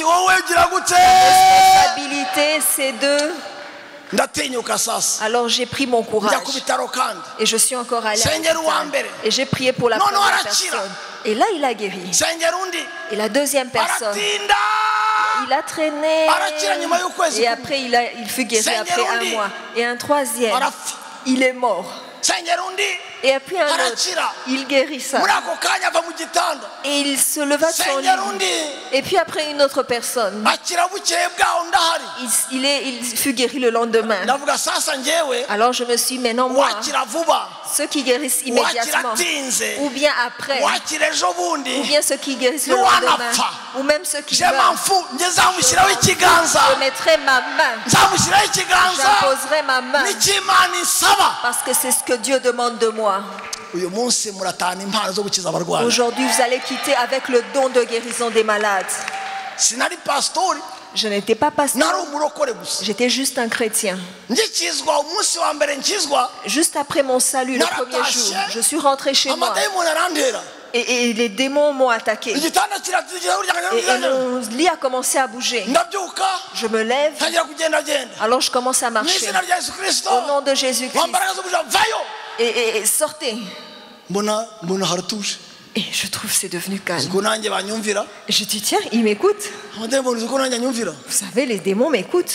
[SPEAKER 3] responsabilité, c'est de... Alors j'ai pris mon courage et je suis encore allé à l'hôpital et j'ai prié pour la première personne. Et là, il a guéri. Et la deuxième personne, il a traîné et après il fut guéri après 1 mois. Et un troisième, il est mort. Et puis un autre, il guérit ça. Et il se leva de son lit. Et puis après une autre personne, il fut guéri le lendemain. Alors je me suis dit, maintenant moi, ceux qui guérissent immédiatement, ou bien après, ou bien ceux qui guérissent le lendemain, ou même ceux qui meurent, je mettrai ma main, j'imposerai ma main, parce que c'est ce que Dieu demande de moi. Aujourd'hui, vous allez quitter avec le don de guérison des malades. Je n'étais pas pasteur, j'étais juste un chrétien. Juste après mon salut, le premier jour, je suis rentré chez moi. Et les démons m'ont attaqué. Et mon lit a commencé à bouger. Je me lève. Alors je commence à marcher. Au nom de Jésus-Christ. Et sortez. Et je trouve que c'est devenu calme. Je dis, tiens, il m'écoute. Vous savez, les démons m'écoutent.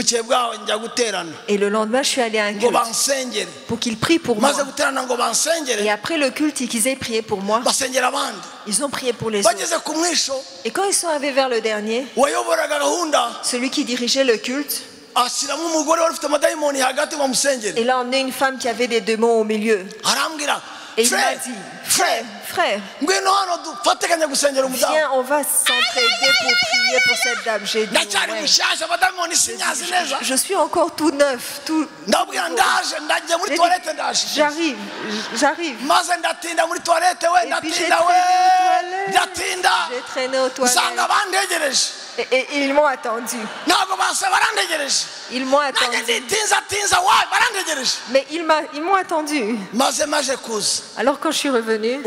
[SPEAKER 3] Et le lendemain, je suis allée à un culte pour qu'ils prient pour moi. Et après le culte, qu'ils aient prié pour moi, ils ont prié pour les autres. Et quand ils sont arrivés vers le dernier, celui qui dirigeait le culte, il a emmené une femme qui avait des démons au milieu. Et il m'a dit, frère, viens, on va s'entraider pour prier pour cette dame. J'ai dit, ouais. Je suis encore tout neuf, tout. J'arrive. Et puis j'ai traîné aux toilettes.
[SPEAKER 2] Et ils m'ont attendu. Ils m'ont attendu. Mais ils m'ont attendu. Alors quand je suis revenue,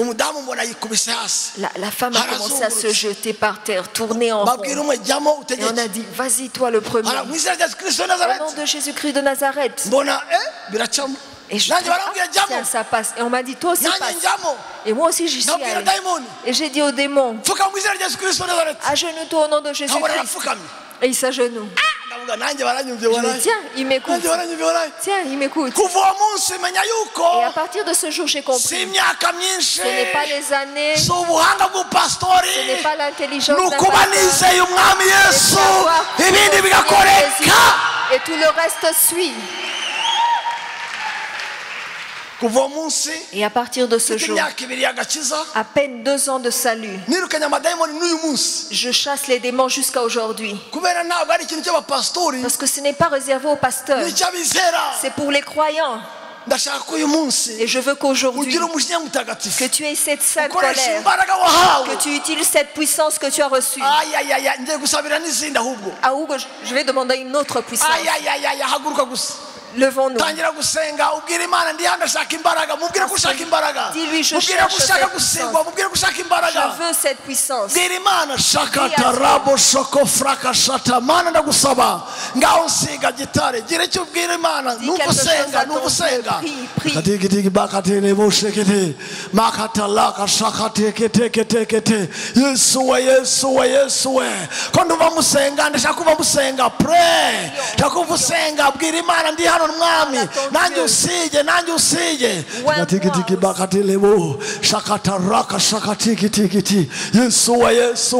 [SPEAKER 2] la femme a commencé à se jeter par terre, tourner en rond. Et on a dit, vas-y toi le premier. Au nom de Jésus-Christ de Nazareth. Et je dis, tiens, ça passe. Et on m'a dit, toi aussi passe. Et moi aussi j'y suis allée. Et j'ai dit au démon, agenouille-toi au nom de Jésus-Christ. Et il s'agenouille. Je dis, tiens, il m'écoute. Tiens, il m'écoute. Et à partir de ce jour, j'ai compris. Ce n'est pas les années. Ce n'est pas l'intelligence d'un pasteur. Et tout le reste suit. Et à partir de ce jour, à peine 2 ans de salut, je chasse les démons jusqu'à aujourd'hui. Parce que ce n'est pas réservé aux pasteurs, c'est pour les croyants. Et je veux qu'aujourd'hui, que tu aies cette sainte colère, que tu utilises cette puissance que tu as reçue. Je vais demander une autre puissance. Levons-nous. Dis-lui, je cherche cette puissance. Je veux cette puissance.
[SPEAKER 3] Nanjye usige gatiki bakatilebo shakataraka shakatikiti Yesuwa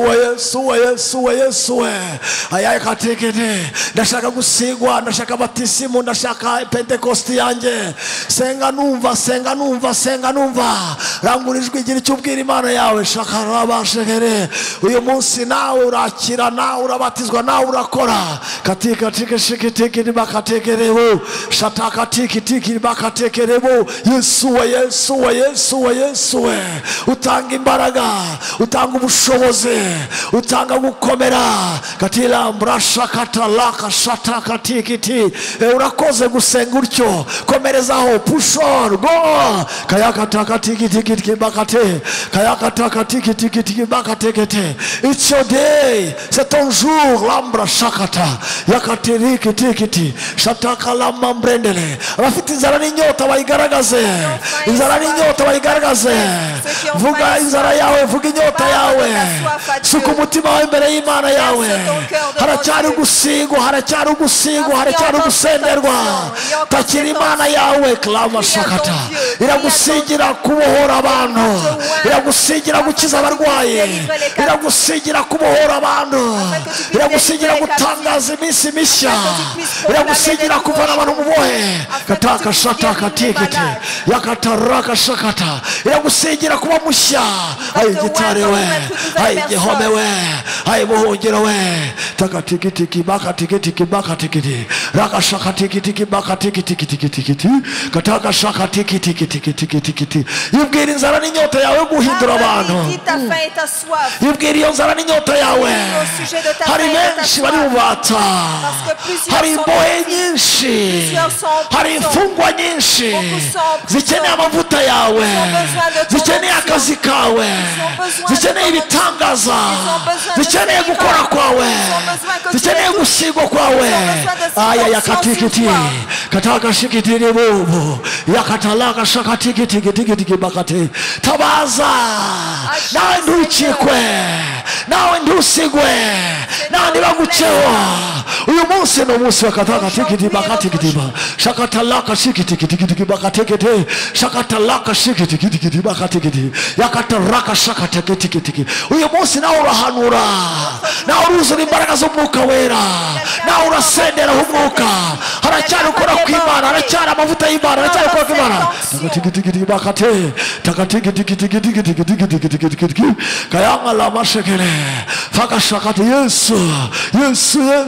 [SPEAKER 3] ayaye katikiti ndashaka gusigwa ndashaka batisimu ndashaka Pentecost yanjye senga numva rangurijwe igira cyubwira Imana yawe shakaraba shekere uyu munsi nawe urakira nawe urabatizwa nawe urakora katika shikitiki bakatekerebo shataka tiki bakatekerebo Yesuwa utanga imbaraga utanga ubushobozi utanga gukomera katila mbrashakata laka shataka tiki urakoze gusenga utyo komerezaho push on go kayakataka tiki bakate kayakataka tiki bakatekete it's your day c'est ton jour lambra shakata yakatiriki tiki shataka lamba mbrendele abafite inzara n'inyota bayigaragaze vuga inzara yawe vuga inyota yawe suka umutima wawe imbere y'Imana yawe haracyari gusenderwa takira Imana yawe klama shakata iragusigira kubohora abantu iragusigira gukiza abarwayi iragusigira kubohora abantu iragusigira gutangaza iminsi mishya iragusigira kuvana abantu mu bohe kataka shataka tikiti yakataraka shakata iragusigira kuba mushya ayi gitare we ayi gihome we ayi buhungiro we taka tikiti baka tikiti raka shaka tikiti baka tikiti kataka shaka tikiti yubwira inzara n'inyota yawe guhindura abantu yubwira iyo nzara n'inyota yawe hari benshi bari mubata hari imbohe nyinshi hari imfungwa nyinshi zikeneye amavuta yawe zikeneye akazi kawe zikeneye ibitangaza zikeneye gukora kwawe zikeneye gusigwa kwawe aya yakatikiti kataka shikitiri bubu yakatalaka shakatikiti bakate tabaza nawe ntucikwe nawe ntusigwe nawe nibaguceho uyu munsi no munsi wakataka tikiti bakatikiti shakatalaka shikitiki bakatekete shakatalaka shikitiki bakatekete yakataraka shakatekete uyu munsi nawe urahanura nawe uruzura imbaraga z'umwuka wera nawe urasendera umwuka haracyari ukora kw'Imana haracyari amavuta y'Imana haracyari ukora kw'Imana takatikiti bakate takatikiti kayanga la mashekere faka shakati Yesu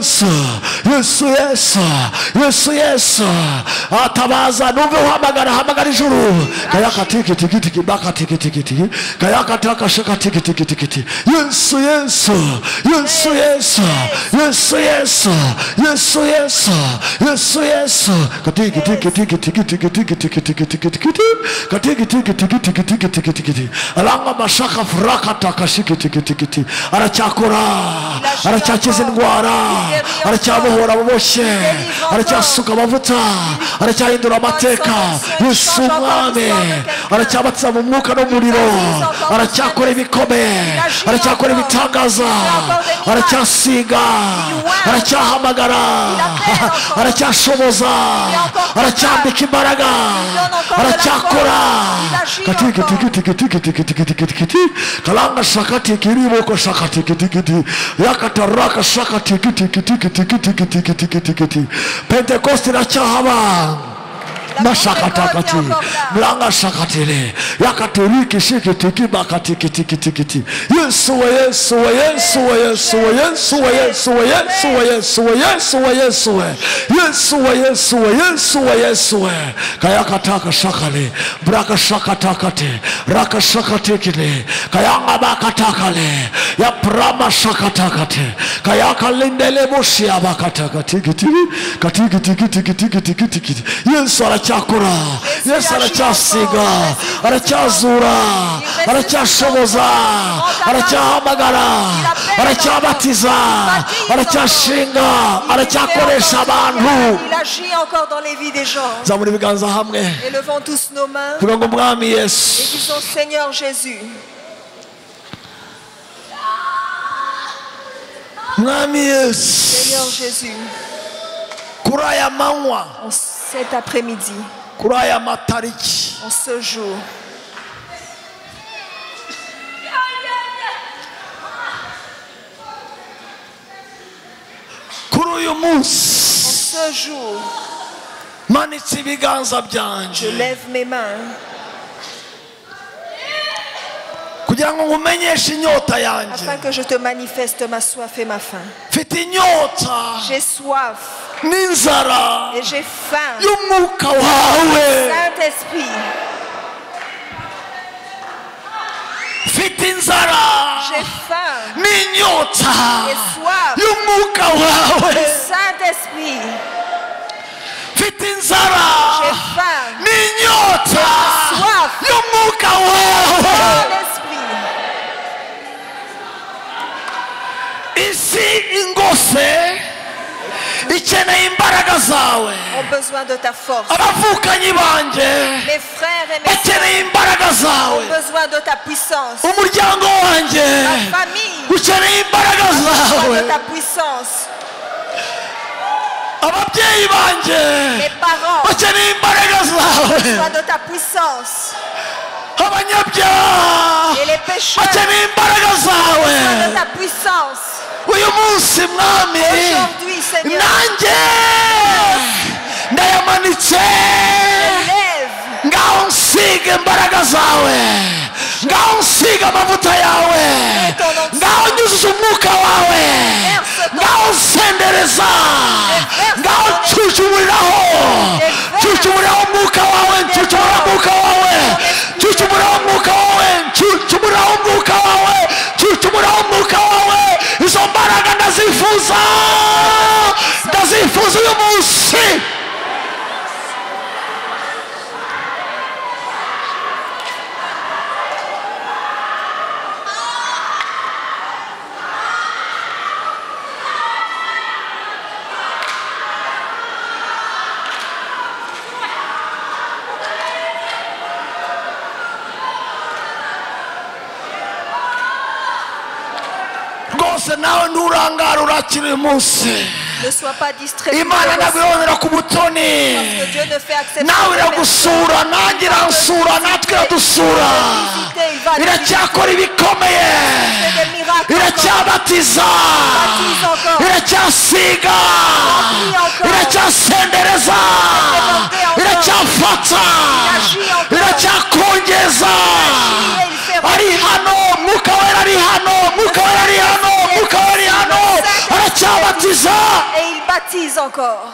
[SPEAKER 3] Yesu Yesu Yesu Yesu atabaza numve uhamagara ijuru kayaka tiki tiki tiki baka tiki tiki tiki kayaka taka shaka tiki tiki tiki Yesu Yesu Yesu Yesu Yesu Yesu Yesu Yesu Yesu Yesu katiki tiki tiki tiki tiki tiki tiki tiki tiki tiki katiki tiki tiki tiki tiki tiki tiki alanga mashaka furaka taka shiki tiki tiki tiki aracyakora aracyakiza indwara aracyabohora ababoshe aracyasuka amavuta aracyahindura amateka Yesu mwami aracyabatiza mu mwuka n'umuriro aracyakora ibikomeye aracyakora ibitangaza aracyasiga aracyahamagara aracyashoboza aracyambika imbaraga aracyakora katiki tiki tiki tiki tiki tiki tiki kalanga shakati kiriboko shakati tiki tiki yakataraka shakati tiki tiki tiki tiki tiki tiki tiki Pentecoste iracyahaba mashakatakati mlanga shakatile yakaturiki shikitiki bakatiki tiki tiki tiki Yesu wa Yesu wa Yesu wa Yesu wa Yesu wa Yesu wa Yesu wa Yesu wa Yesu wa Yesu wa Yesu wa Yesu wa Yesu wa Yesu wa kayakataka shakale braka shakatakate raka shakatikile kayanga bakatakale ya prama shakatakate kayakalindele boshi abakataka tiki tiki katiki tiki tiki tiki tiki tiki Yesu aracyakora Yesu aracyasiga aracyazura aracyashoboza aracyahamagara aracyabatiza aracyashinga aracyakoresha abantu zamura ibiganza hamwe vuga ngo mwami Yesu
[SPEAKER 2] Seigneur Jésus
[SPEAKER 3] mwami Yesu
[SPEAKER 2] Seigneur Jésus
[SPEAKER 3] kuri aya manywa
[SPEAKER 2] cet après-midi
[SPEAKER 3] kuri aya matariki
[SPEAKER 2] en ce jour
[SPEAKER 3] kuri uyu munsi
[SPEAKER 2] en ce jour
[SPEAKER 3] manitse ibiganza byanje
[SPEAKER 2] je lève mes mains
[SPEAKER 3] kugira ngo ngumenyeshe inyota yanjye
[SPEAKER 2] afin que je te manifeste ma soif et ma faim
[SPEAKER 3] mfite inyota
[SPEAKER 2] j'ai soif
[SPEAKER 3] n'inzara
[SPEAKER 2] et j'ai faim
[SPEAKER 3] y'umwuka wawe
[SPEAKER 2] Saint-Esprit
[SPEAKER 3] mfite inzara
[SPEAKER 2] j'ai faim
[SPEAKER 3] n'inyota
[SPEAKER 2] et soif
[SPEAKER 3] y'umwuka wawe
[SPEAKER 2] Saint-Esprit
[SPEAKER 3] mfite inzara
[SPEAKER 2] j'ai faim
[SPEAKER 3] n'inyota y'umwuka wawe isi ingose ikeneye imbaraga zawe
[SPEAKER 2] ont besoin de ta force
[SPEAKER 3] abavukanyi banje
[SPEAKER 2] mes frères et mes
[SPEAKER 3] bakeneye imbaraga zawe
[SPEAKER 2] ont besoin de ta puissance
[SPEAKER 3] umuryango wanjye
[SPEAKER 2] ma famille
[SPEAKER 3] ukeneye imbaraga zawe
[SPEAKER 2] de ta puissance
[SPEAKER 3] ababyeyi banje
[SPEAKER 2] mes parents
[SPEAKER 3] bakeneye imbaraga zawe
[SPEAKER 2] ont besoin de ta puissance
[SPEAKER 3] abanyabyaha
[SPEAKER 2] et les pécheurs
[SPEAKER 3] bakeneye imbaraga zawe
[SPEAKER 2] ont besoin de ta puissance
[SPEAKER 3] uyu munsi mwami nanjye ndayamanitse ngaho nsiga imbaraga zawe ngaho nsiga amavuta yawe ngaho nyuzuza umwuka wawe ngaho nsendereza ngaho ncucumuriraho ncucumuriraho umwuka wawe ncucumuriraho umwuka wawe ncucumuriraho umwuka wawe ncucumuriraho umwuka wawe ncucumuriraho umwuka wawe izo mbaraga ndazifuza uyu munsi rwose nawe nturangara urakira uyu munsi.
[SPEAKER 2] Ne sois pas distrait.
[SPEAKER 3] Imana nabibonera ku butoni. Nawe iragusura, nanjye iransura, natwe iradusura. Iracyakora ibikomeye, iracyabatiza, iracyasiga, iracyasendereza, iracyafata, iracyakongeza. Ari hano, Mwuka Wera ari hano, Mwuka Wera ari hano, Mwuka Wera ari hano, aracyaba il baptise encore.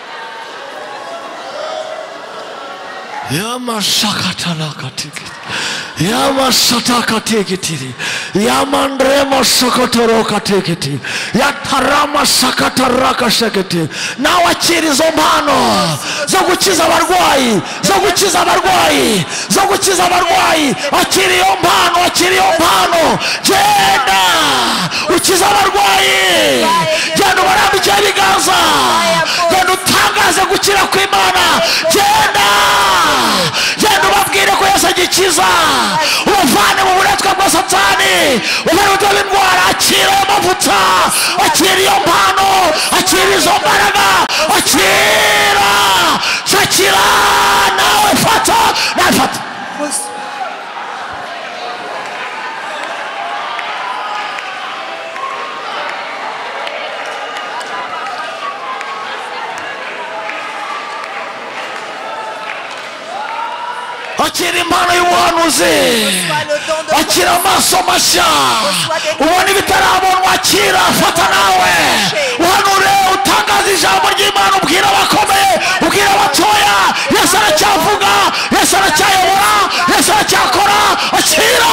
[SPEAKER 4] Yama sataka tekitiri, Yamandremo sokotoro katekiti, Yatarama sakataraka shaketi. Now achiri zombano, zoguchiza barwayi, zoguchiza barwayi, zoguchiza barwayi. Achiri yombano, Jenda, uchiza barwayi. Jenda barambije biganza, jenda utangaze gukira kw'Imana. Jenda babwire ko Yesu agikiza. Uvane mu buretwa bwa Satani, uvane utaba indwara. Akira amavuta, akira iyo mpano, akira izo mbaraga, akira nawe fata. Akira impano y'ubuhanuzi, akira amaso mashya, ubona ibitarabonwa. Akira, fata nawe uhanure, utangaza ijambo ry'Imana. Ubwira abakomeye, ubwira abatoya. Yesu aracyavuga, Yesu aracyayobora, Yesu aracyakora. Akira.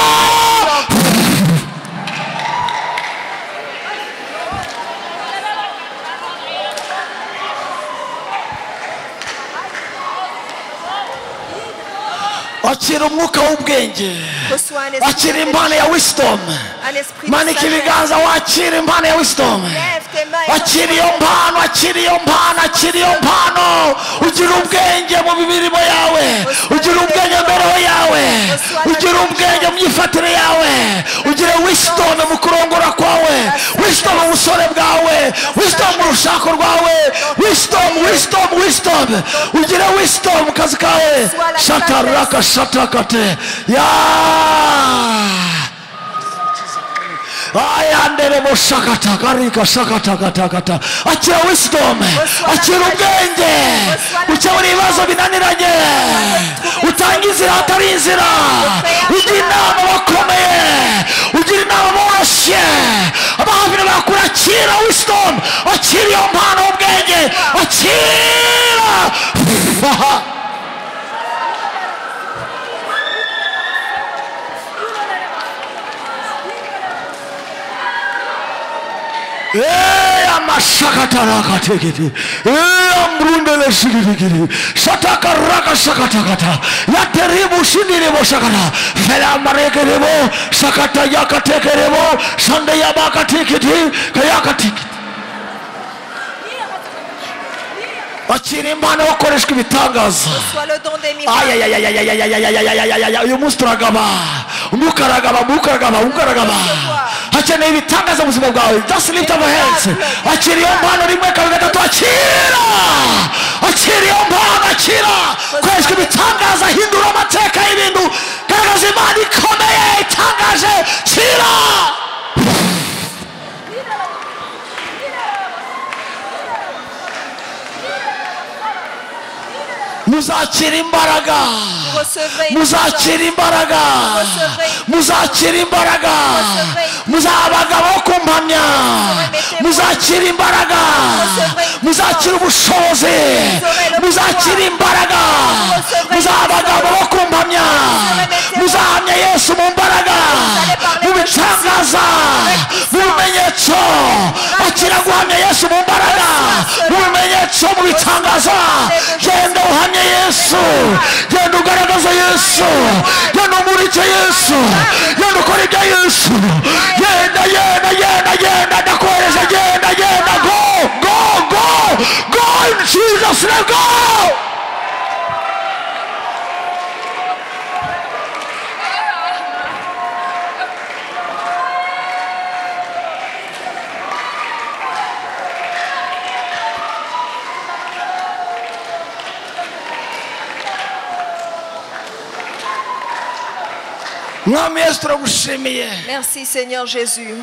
[SPEAKER 4] Akira umwuka w'ubwenge, akira impano ya wisdom. Manika ibiganza, wakira impano ya wisdom. Akira iyo mpano, akira iyo mpano. Ugira ubwenge mu mirimo yawe, ugira ubwenge mu mibereho yawe, ugira ubwenge mu myifatire yawe, ugira wisdom mu kurongora kwawe, wisdom mu busore bwawe, wisdom mu rushako rwawe, wisdom. Ugira wisdom mu kazi kawe. Shataraka shatakate ya ayandere mo shakata karika shakata kata. Akira wisdom, akira ubwenge. Ukebura ibibazo binaniranye, utanga inzira hatari inzira, ugira inama bakomeye, ugira inama boroshye, abahafire bakura. Akira wisdom, akira iyo mpano y'ubwenge, akira. Amashakataraka tekiti, ambrundele shigirigiri, shatakaraka shakatakata, yateribu shindirebo shakata, fela marekerebo, shakata yakatekerebo, shande yabaka tekiti, kayaka tekiti. Akira impano ukoreshwa ibitangaza. Uyu munsi turagaba, umukaragaba. Hakeneye ibitangaza mu buzima bwawe. Just lift up your hands. Akira iyo mpano rimwe kabiri gatatu. Akira iyo mpano, akira. Koreshwa ibitangaza, hindura amateka y'ibintu. Garagaza Imana ikomeye itangaje. Akira. Muzakira imbaraga, muzaba abagabo bo kumpamya. Muzakira imbaraga, muzakira ubushobozi, muzakira imbaraga, muzaba abagabo bo kumpamya. Muzahamya Yesu mu mbaraga, mu bitangaza, mu bimenyetso. Akira guhamya Yesu mu mbaraga, mu bimenyetso, mu bitangaza. Genda uhamya Yesu, genda ugaragaza Yesu, genda umurike Yesu, genda ukora ibya Yesu. Genda ndakohereza, genda go in Jesus name, go.
[SPEAKER 3] Merci Seigneur Jésus.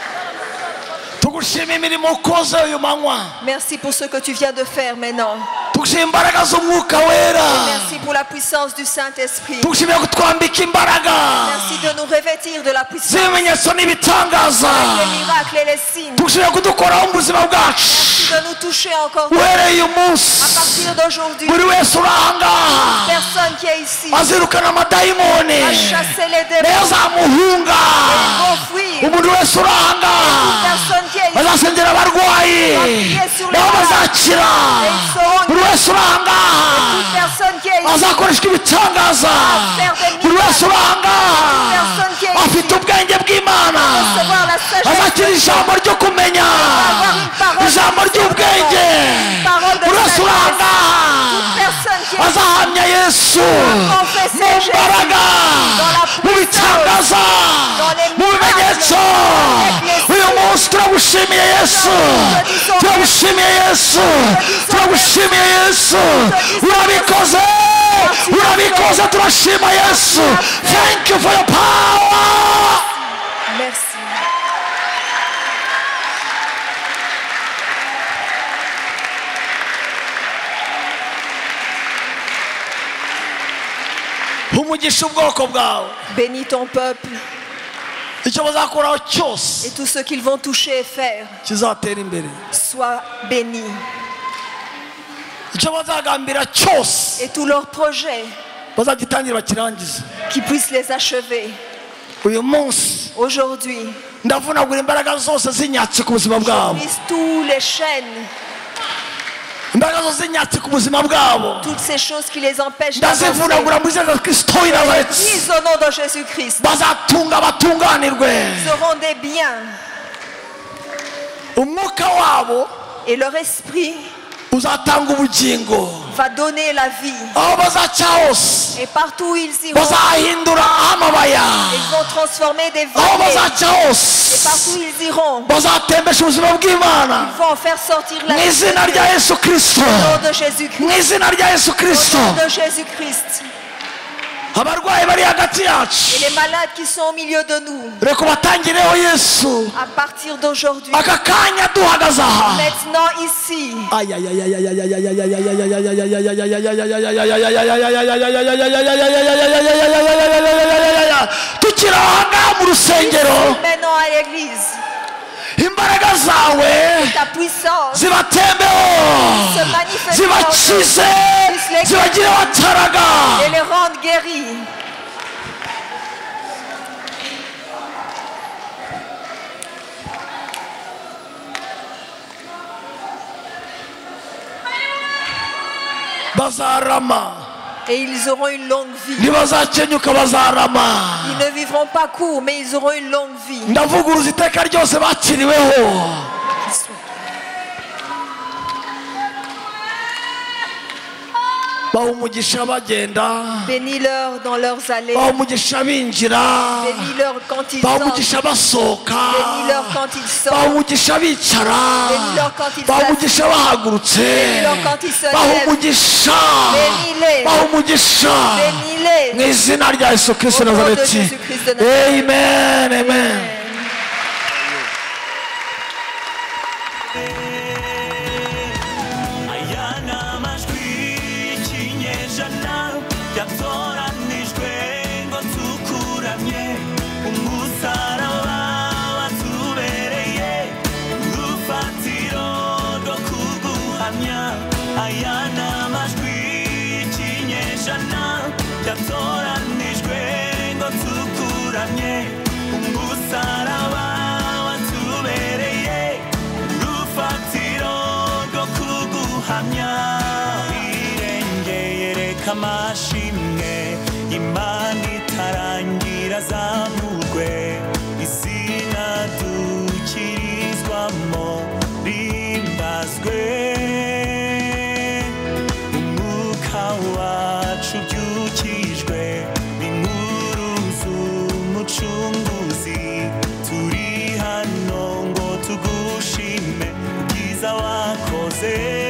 [SPEAKER 4] Merci pour ce que tu viens de faire maintenant.
[SPEAKER 3] merci pour la puissance du Saint-Esprit. Merci de nous revêtir de la puissance. Avec les miracles et les signes. Merci de nous toucher encore. À partir d'aujourd'hui, personne qui est ici a chassé les démons. Personne qui est ici sur les
[SPEAKER 4] azakoreshwa ibitangaza buri wese uranga afite ubwenge bw'Imana azakira ijambo ryo kumenya ijambo ry'ubwenge buri wese uranga azahamya Yesu mu mbaraga mu bitangaza mu bimenyetso uyu munsi turagushimiye Yesu turagushimiye Yesu turagushimiye Yesu urabikoze urabikoze turashima Yesu. Thank you for your power.
[SPEAKER 3] Merci.
[SPEAKER 4] umugisha ubwoko bwawe.
[SPEAKER 3] Bénis ton peuple.
[SPEAKER 4] icyo bazakoraho cyose
[SPEAKER 3] et tout ce qu'ils vont toucher et faire
[SPEAKER 4] kizatera imbere.
[SPEAKER 3] Sois béni.
[SPEAKER 4] icyo bazagambira cyose
[SPEAKER 3] et tous leurs projets
[SPEAKER 4] bazagitangira bakirangize.
[SPEAKER 3] qui puissent les achever.
[SPEAKER 4] uyu munsi
[SPEAKER 3] aujourd'hui
[SPEAKER 4] ndavunagura imbaraga zose zinyatse ku buzima bwabo.
[SPEAKER 3] je brise tous les chaînes.
[SPEAKER 4] imbaraga zose zinyatse ku buzima bwabo.
[SPEAKER 3] toutes ces choses qui les empêchent
[SPEAKER 4] ndazivunagura mu izina rya Kristo w'i Nazareti.
[SPEAKER 3] brise au nom de Jésus-Christ.
[SPEAKER 4] bazatunga batunganirwe.
[SPEAKER 3] ils auront des biens.
[SPEAKER 4] umwuka wabo
[SPEAKER 3] et leur esprit
[SPEAKER 4] uzatanga ubugingo.
[SPEAKER 3] va donner la vie.
[SPEAKER 4] aho bazaca hose
[SPEAKER 3] et partout où ils iront
[SPEAKER 4] bazahindura amabaya.
[SPEAKER 3] ils vont transformer des
[SPEAKER 4] aho
[SPEAKER 3] vallées.
[SPEAKER 4] bazaca hose
[SPEAKER 3] et partout où ils iront
[SPEAKER 4] bazatembesha ubuzima bw'Imana.
[SPEAKER 3] ils vont faire sortir la
[SPEAKER 4] mu
[SPEAKER 3] vie.
[SPEAKER 4] izina rya Yesu Kristo.
[SPEAKER 3] Au nom de Jésus-Christ.
[SPEAKER 4] mu izina rya Yesu Kristo.
[SPEAKER 3] Au nom de Jésus-Christ.
[SPEAKER 4] abarwayi bari hagati yacu
[SPEAKER 3] et les malades qui sont au milieu de nous
[SPEAKER 4] reka batangireho Yesu
[SPEAKER 3] à partir d'aujourd'hui
[SPEAKER 4] aka kanya duhagaze aha
[SPEAKER 3] maintenant ici
[SPEAKER 4] tukiri aha ngaha mu rusengero
[SPEAKER 3] maintenant à l'église
[SPEAKER 4] imbaraga zawe
[SPEAKER 3] ta puissance
[SPEAKER 4] zibatembeho zibakize zibagire wataraga
[SPEAKER 3] et les rendre guéris.
[SPEAKER 4] bazarama
[SPEAKER 3] et ils auront une longue vie.
[SPEAKER 4] ntibazakenyuka bazarama.
[SPEAKER 3] Ils ne vivront pas court mais ils auront une longue vie.
[SPEAKER 4] ndavuguruza iteka ryose bakiriweho. baha umugisha bagenda.
[SPEAKER 3] bénis-leur dans leurs allées.
[SPEAKER 4] baha umugisha binjira.
[SPEAKER 3] bénis-leur quand ils
[SPEAKER 4] baha
[SPEAKER 3] entrent.
[SPEAKER 4] umugisha basohoka.
[SPEAKER 3] bénis-leur quand ils sortent.
[SPEAKER 4] baha umugisha bicara.
[SPEAKER 3] bénis-leur quand ils
[SPEAKER 4] baha umugisha bahagurutse.
[SPEAKER 3] bénis-leur quand ils se
[SPEAKER 4] baha
[SPEAKER 3] lèvent.
[SPEAKER 4] umugisha.
[SPEAKER 3] bénis-les.
[SPEAKER 4] baha umugisha.
[SPEAKER 3] bénis-les.
[SPEAKER 4] mu izina rya Yesu Kristo
[SPEAKER 3] Au nom de
[SPEAKER 4] Nazareti.
[SPEAKER 3] Jésus-Christ de Nazareth.
[SPEAKER 4] Amen. Amen.
[SPEAKER 5] amashimwe Imana itarangira zamurwe izina dukirizwamo rimbazwe umwuka wacu byukijwe n'inkuru z'umucunguzi turi hano ngo tugushime ubwiza wakoze